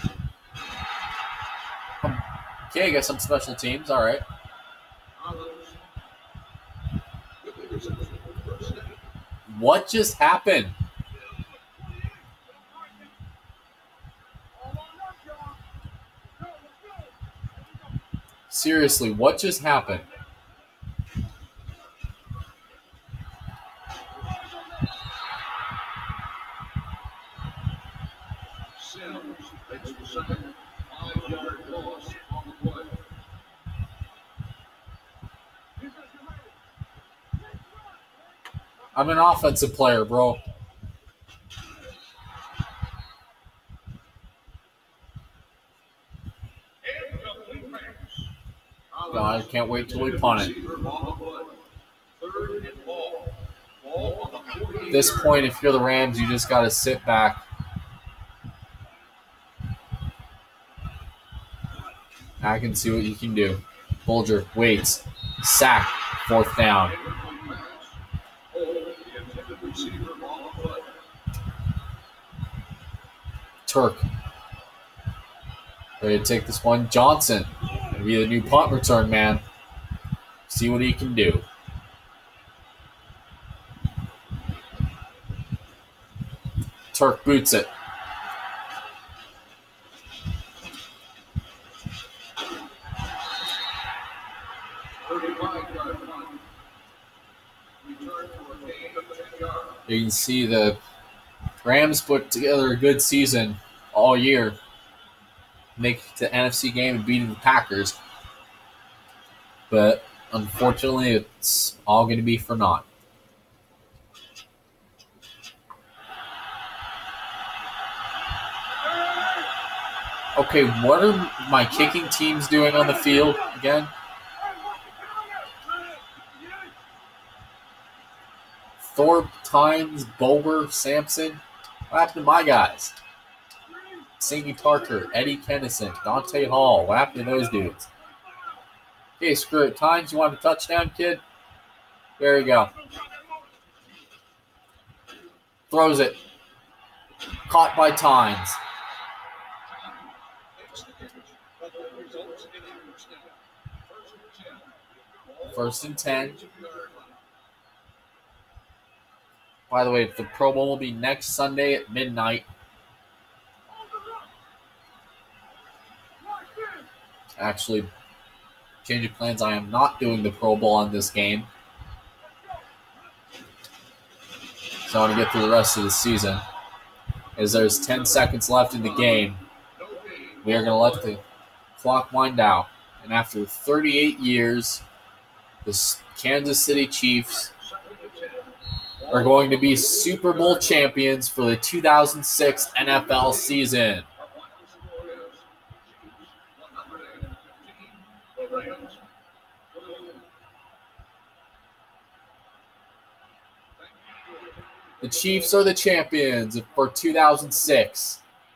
Okay, I guess I'm special teams. All right. What just happened? Seriously, what just happened? I'm an offensive player, bro. God, I can't wait till we punt it. At this point, if you're the Rams, you just got to sit back. I can see what you can do. Bulger waits. Sack. Fourth down. Turk. Ready to take this one. Johnson. Gonna be the new punt return man. See what he can do. Turk boots it. You can see the Rams put together a good season all year. Make it to the NFC game and beating the Packers. But unfortunately, it's all going to be for naught. Okay, what are my kicking teams doing on the field again? Thorpe, Tynes, Bober, Sampson. What happened to my guys? Singy Parker, Eddie Kennison, Dante Hall. What happened to those dudes? Okay, screw it. Tynes, you want a touchdown, kid? There you go. Throws it. Caught by Tynes. First and 10. By the way, the Pro Bowl will be next Sunday at midnight. Actually, change of plans. I am not doing the Pro Bowl on this game. So I want to get through the rest of the season. As there's 10 seconds left in the game, we are going to let the clock wind out. And after 38 years, the Kansas City Chiefs are going to be Super Bowl champions for the 2006 NFL season. The Chiefs are the champions for 2006.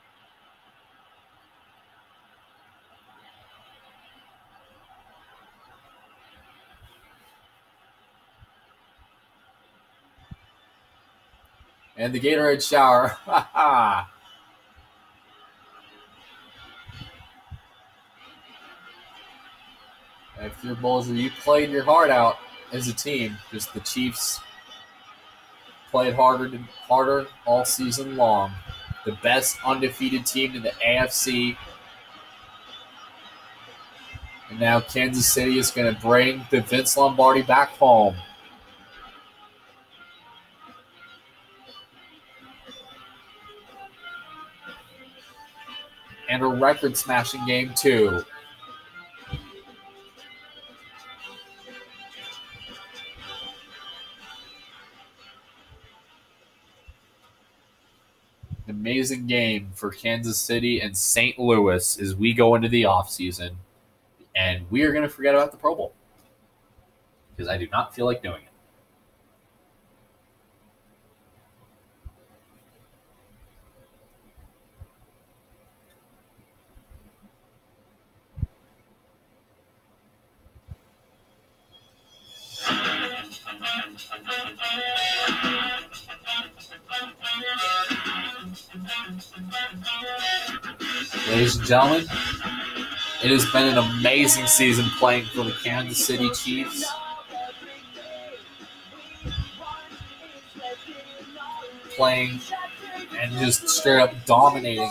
And the Gatorade shower. If you're Bulls, you played your heart out as a team. Just the Chiefs played harder all season long. The best undefeated team in the AFC. And now Kansas City is going to bring the Vince Lombardi back home. And a record-smashing game, too. An amazing game for Kansas City and St. Louis as we go into the offseason. And we are going to forget about the Pro Bowl. Because I do not feel like doing it. Ladies and gentlemen, it has been an amazing season playing for the Kansas City Chiefs. Playing and just straight up dominating.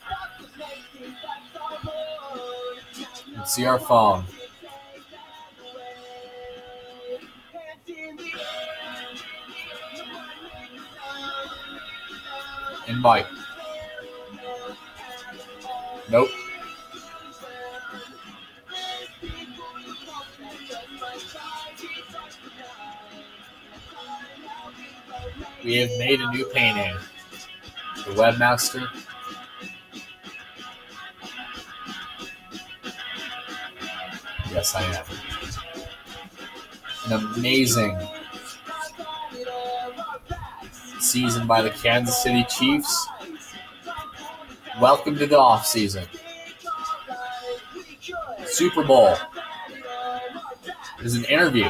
Let's see our phone. Invite. Nope. We have made a new painting. The Webmaster. Yes, I am. An amazing season by the Kansas City Chiefs. Welcome to the offseason. Super Bowl. There's an interview.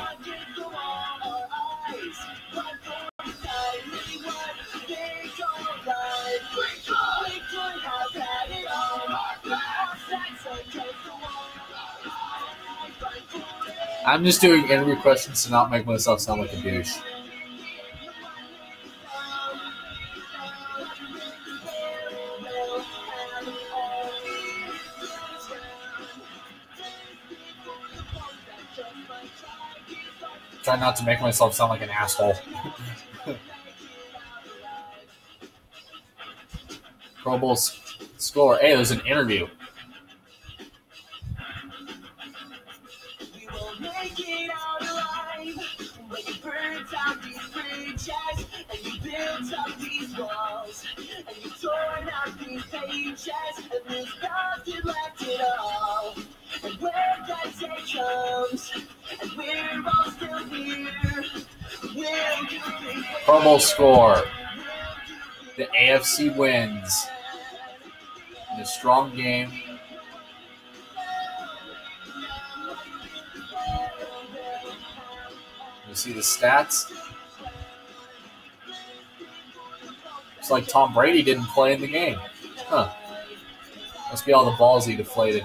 I'm just doing interview questions to not make myself sound like a douche. Try not to make myself sound like an asshole. Pro Bowl score. Hey, there's an interview. Pro Bowl score. The AFC wins. In a strong game. You see the stats? It's like Tom Brady didn't play in the game. Huh. Must be all the balls he deflated.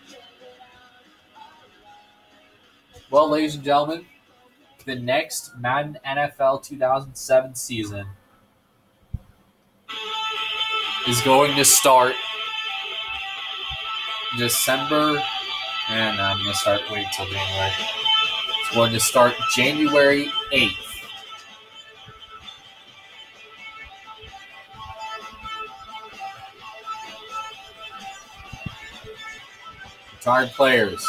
Well, ladies and gentlemen, the next Madden NFL 2007 season is going to start December And I'm going to start waiting until January. It's going to start January 8th. Retired players.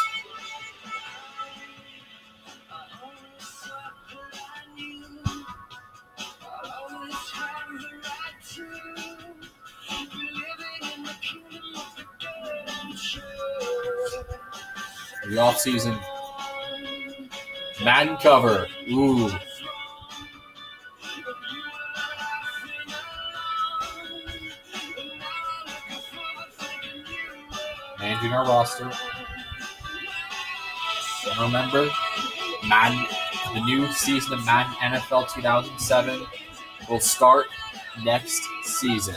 The offseason Madden cover. Ooh. Managing our roster. And remember, Madden, the new season of Madden NFL 2007 will start next season.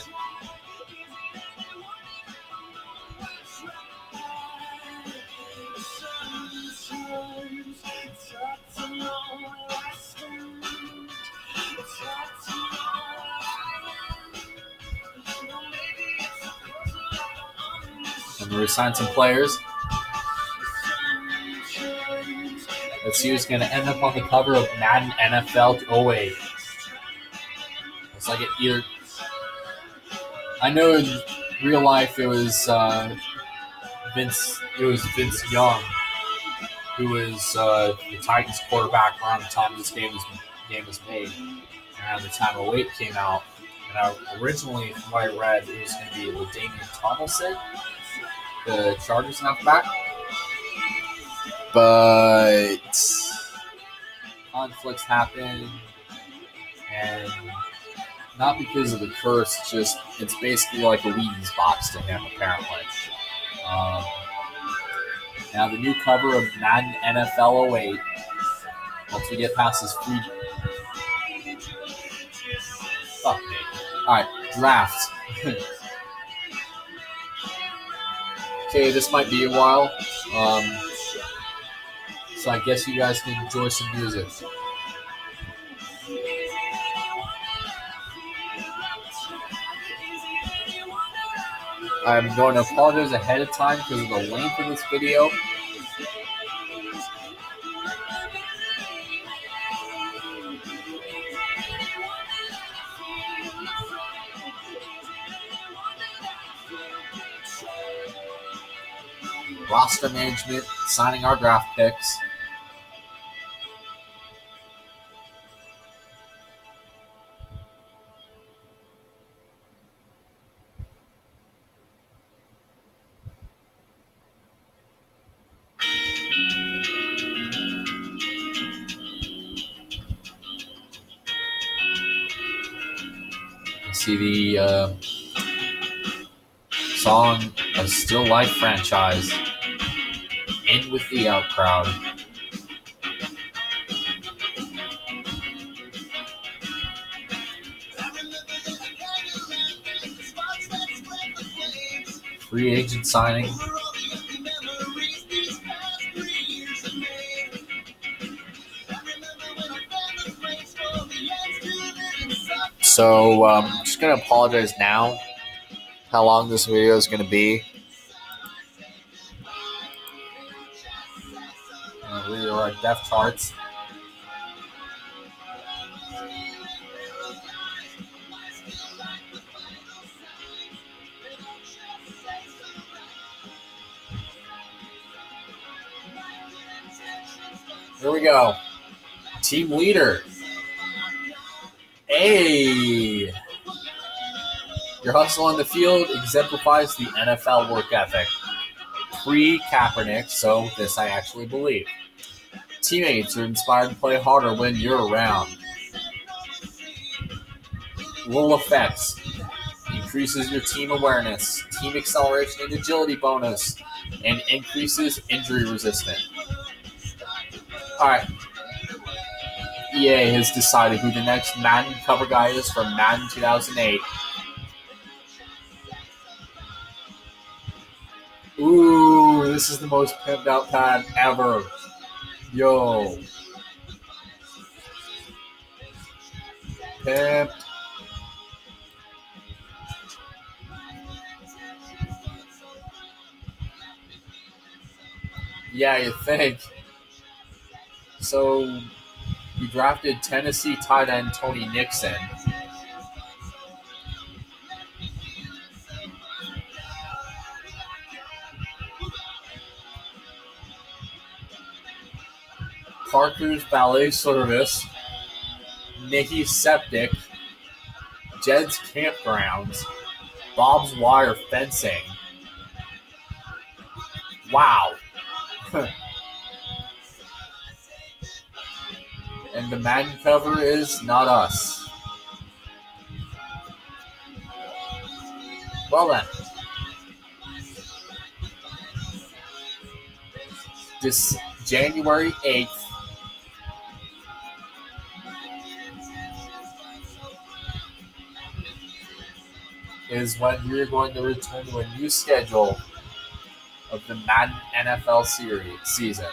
And we signed some players. Let's see who's going to end up on the cover of Madden NFL 08. It's like it either. I know in real life it was Vince. It was Vince Young, who was the Titans quarterback around the time this game was made, and around the time 08 came out. And originally, from what I read, it was going to be LaDainian Tomlinson, the Chargers halfback. But conflicts happen, and not because of the curse, just it's basically like a Wheaton's box to him, apparently. Now the new cover of Madden NFL 08, once we get past this free... Fuck me. Alright, draft. Okay, this might be a while. So I guess you guys can enjoy some music. I'm going to apologize ahead of time because of the length of this video. Roster management, signing our draft picks. See the song A Still Life franchise. In with the out crowd. Free agent signing. So I'm just going to apologize now how long this video is going to be. We are at depth charts. Here we go. Team leader. Hey. Your hustle on the field exemplifies the NFL work ethic. Pre-Kaepernick, so this I actually believe. Teammates are inspired to play harder when you're around. Rule effects. Increases your team awareness, team acceleration and agility bonus, and increases injury resistance. Alright. EA has decided who the next Madden cover guy is from Madden 2008. Ooh, this is the most pimped out pad ever. Yo. Pimped. Yeah, you think. So, we drafted Tennessee tight end Tony Nixon. Parker's Ballet Service. Nicky Septic. Jed's Campgrounds. Bob's Wire Fencing. Wow. And the Madden cover is Not Us. Well then. This January 8th. Is when we're going to return to a new schedule of the Madden NFL season.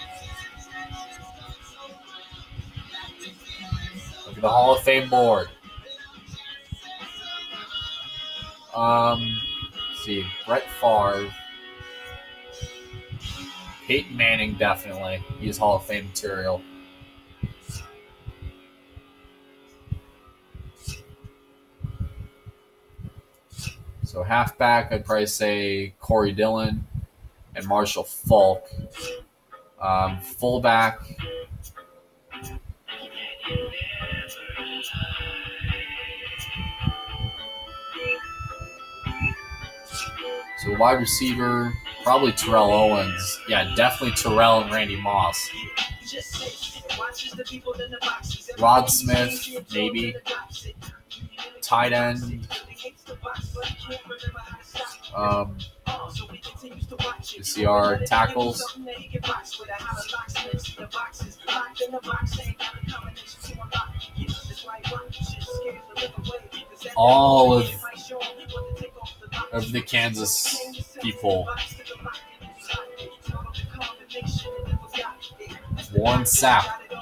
Look at the Hall of Fame board. Let's see, Brett Favre, Peyton Manning, definitely. He's Hall of Fame material. So halfback, I'd probably say Corey Dillon and Marshall Faulk. Fullback, so wide receiver, probably Terrell Owens. Yeah, definitely Terrell and Randy Moss. Rod Smith, maybe. Tight end. You see our tackles. All of the Kansas people. Warren Sapp.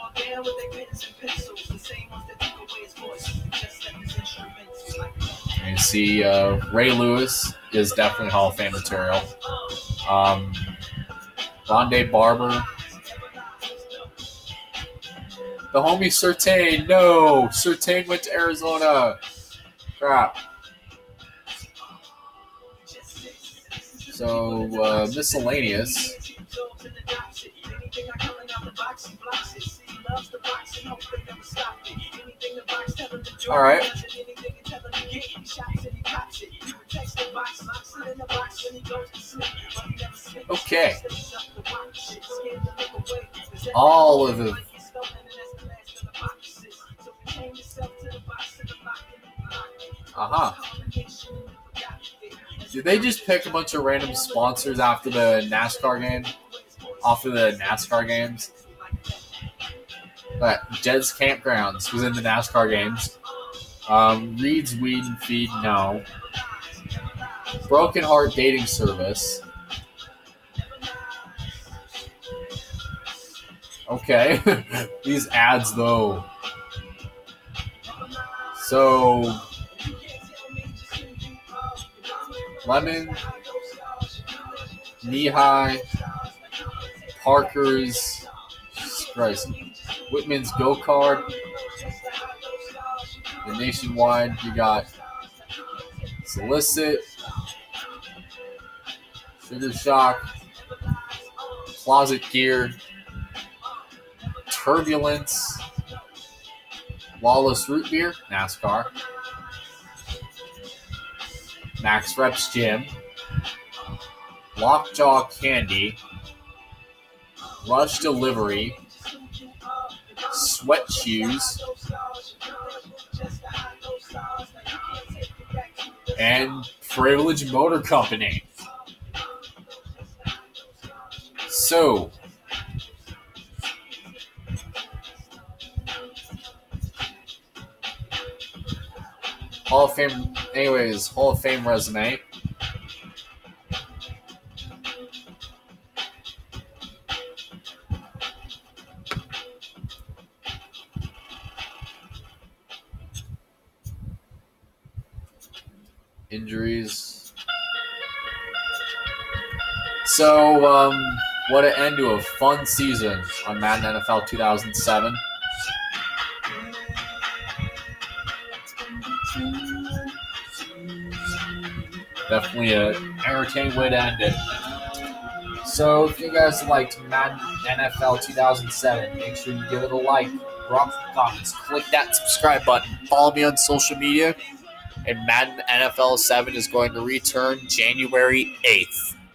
You see Ray Lewis is definitely Hall of Fame material. Rondé Barber. The homie Surtain. No! Surtain went to Arizona. Crap. So, miscellaneous. All right. Okay. All of the Did they just pick a bunch of random sponsors after the NASCAR game? Off of the NASCAR games? But Jed's Campgrounds was in the NASCAR games. Reed's Weed and Feed, no. Broken Heart Dating Service. Okay. These ads, though. So, Lemon, Knee High, Parker's, Christ, Whitman's Go Card, the Nationwide, you got Solicit, Sugar Shock, Closet Gear, Turbulence, Lawless Root Beer, NASCAR, Max Reps Gym, Lockjaw Candy, Rush Delivery, Sweat Shoes, and Privilege Motor Company. So, Hall of Fame, anyways, Hall of Fame resume. Injuries. So, What an end to a fun season on Madden NFL 2007. Definitely an entertaining way to end it. So if you guys liked Madden NFL 2007, make sure you give it a like, drop some comments, click that subscribe button, follow me on social media, and Madden NFL 7 is going to return January 8th.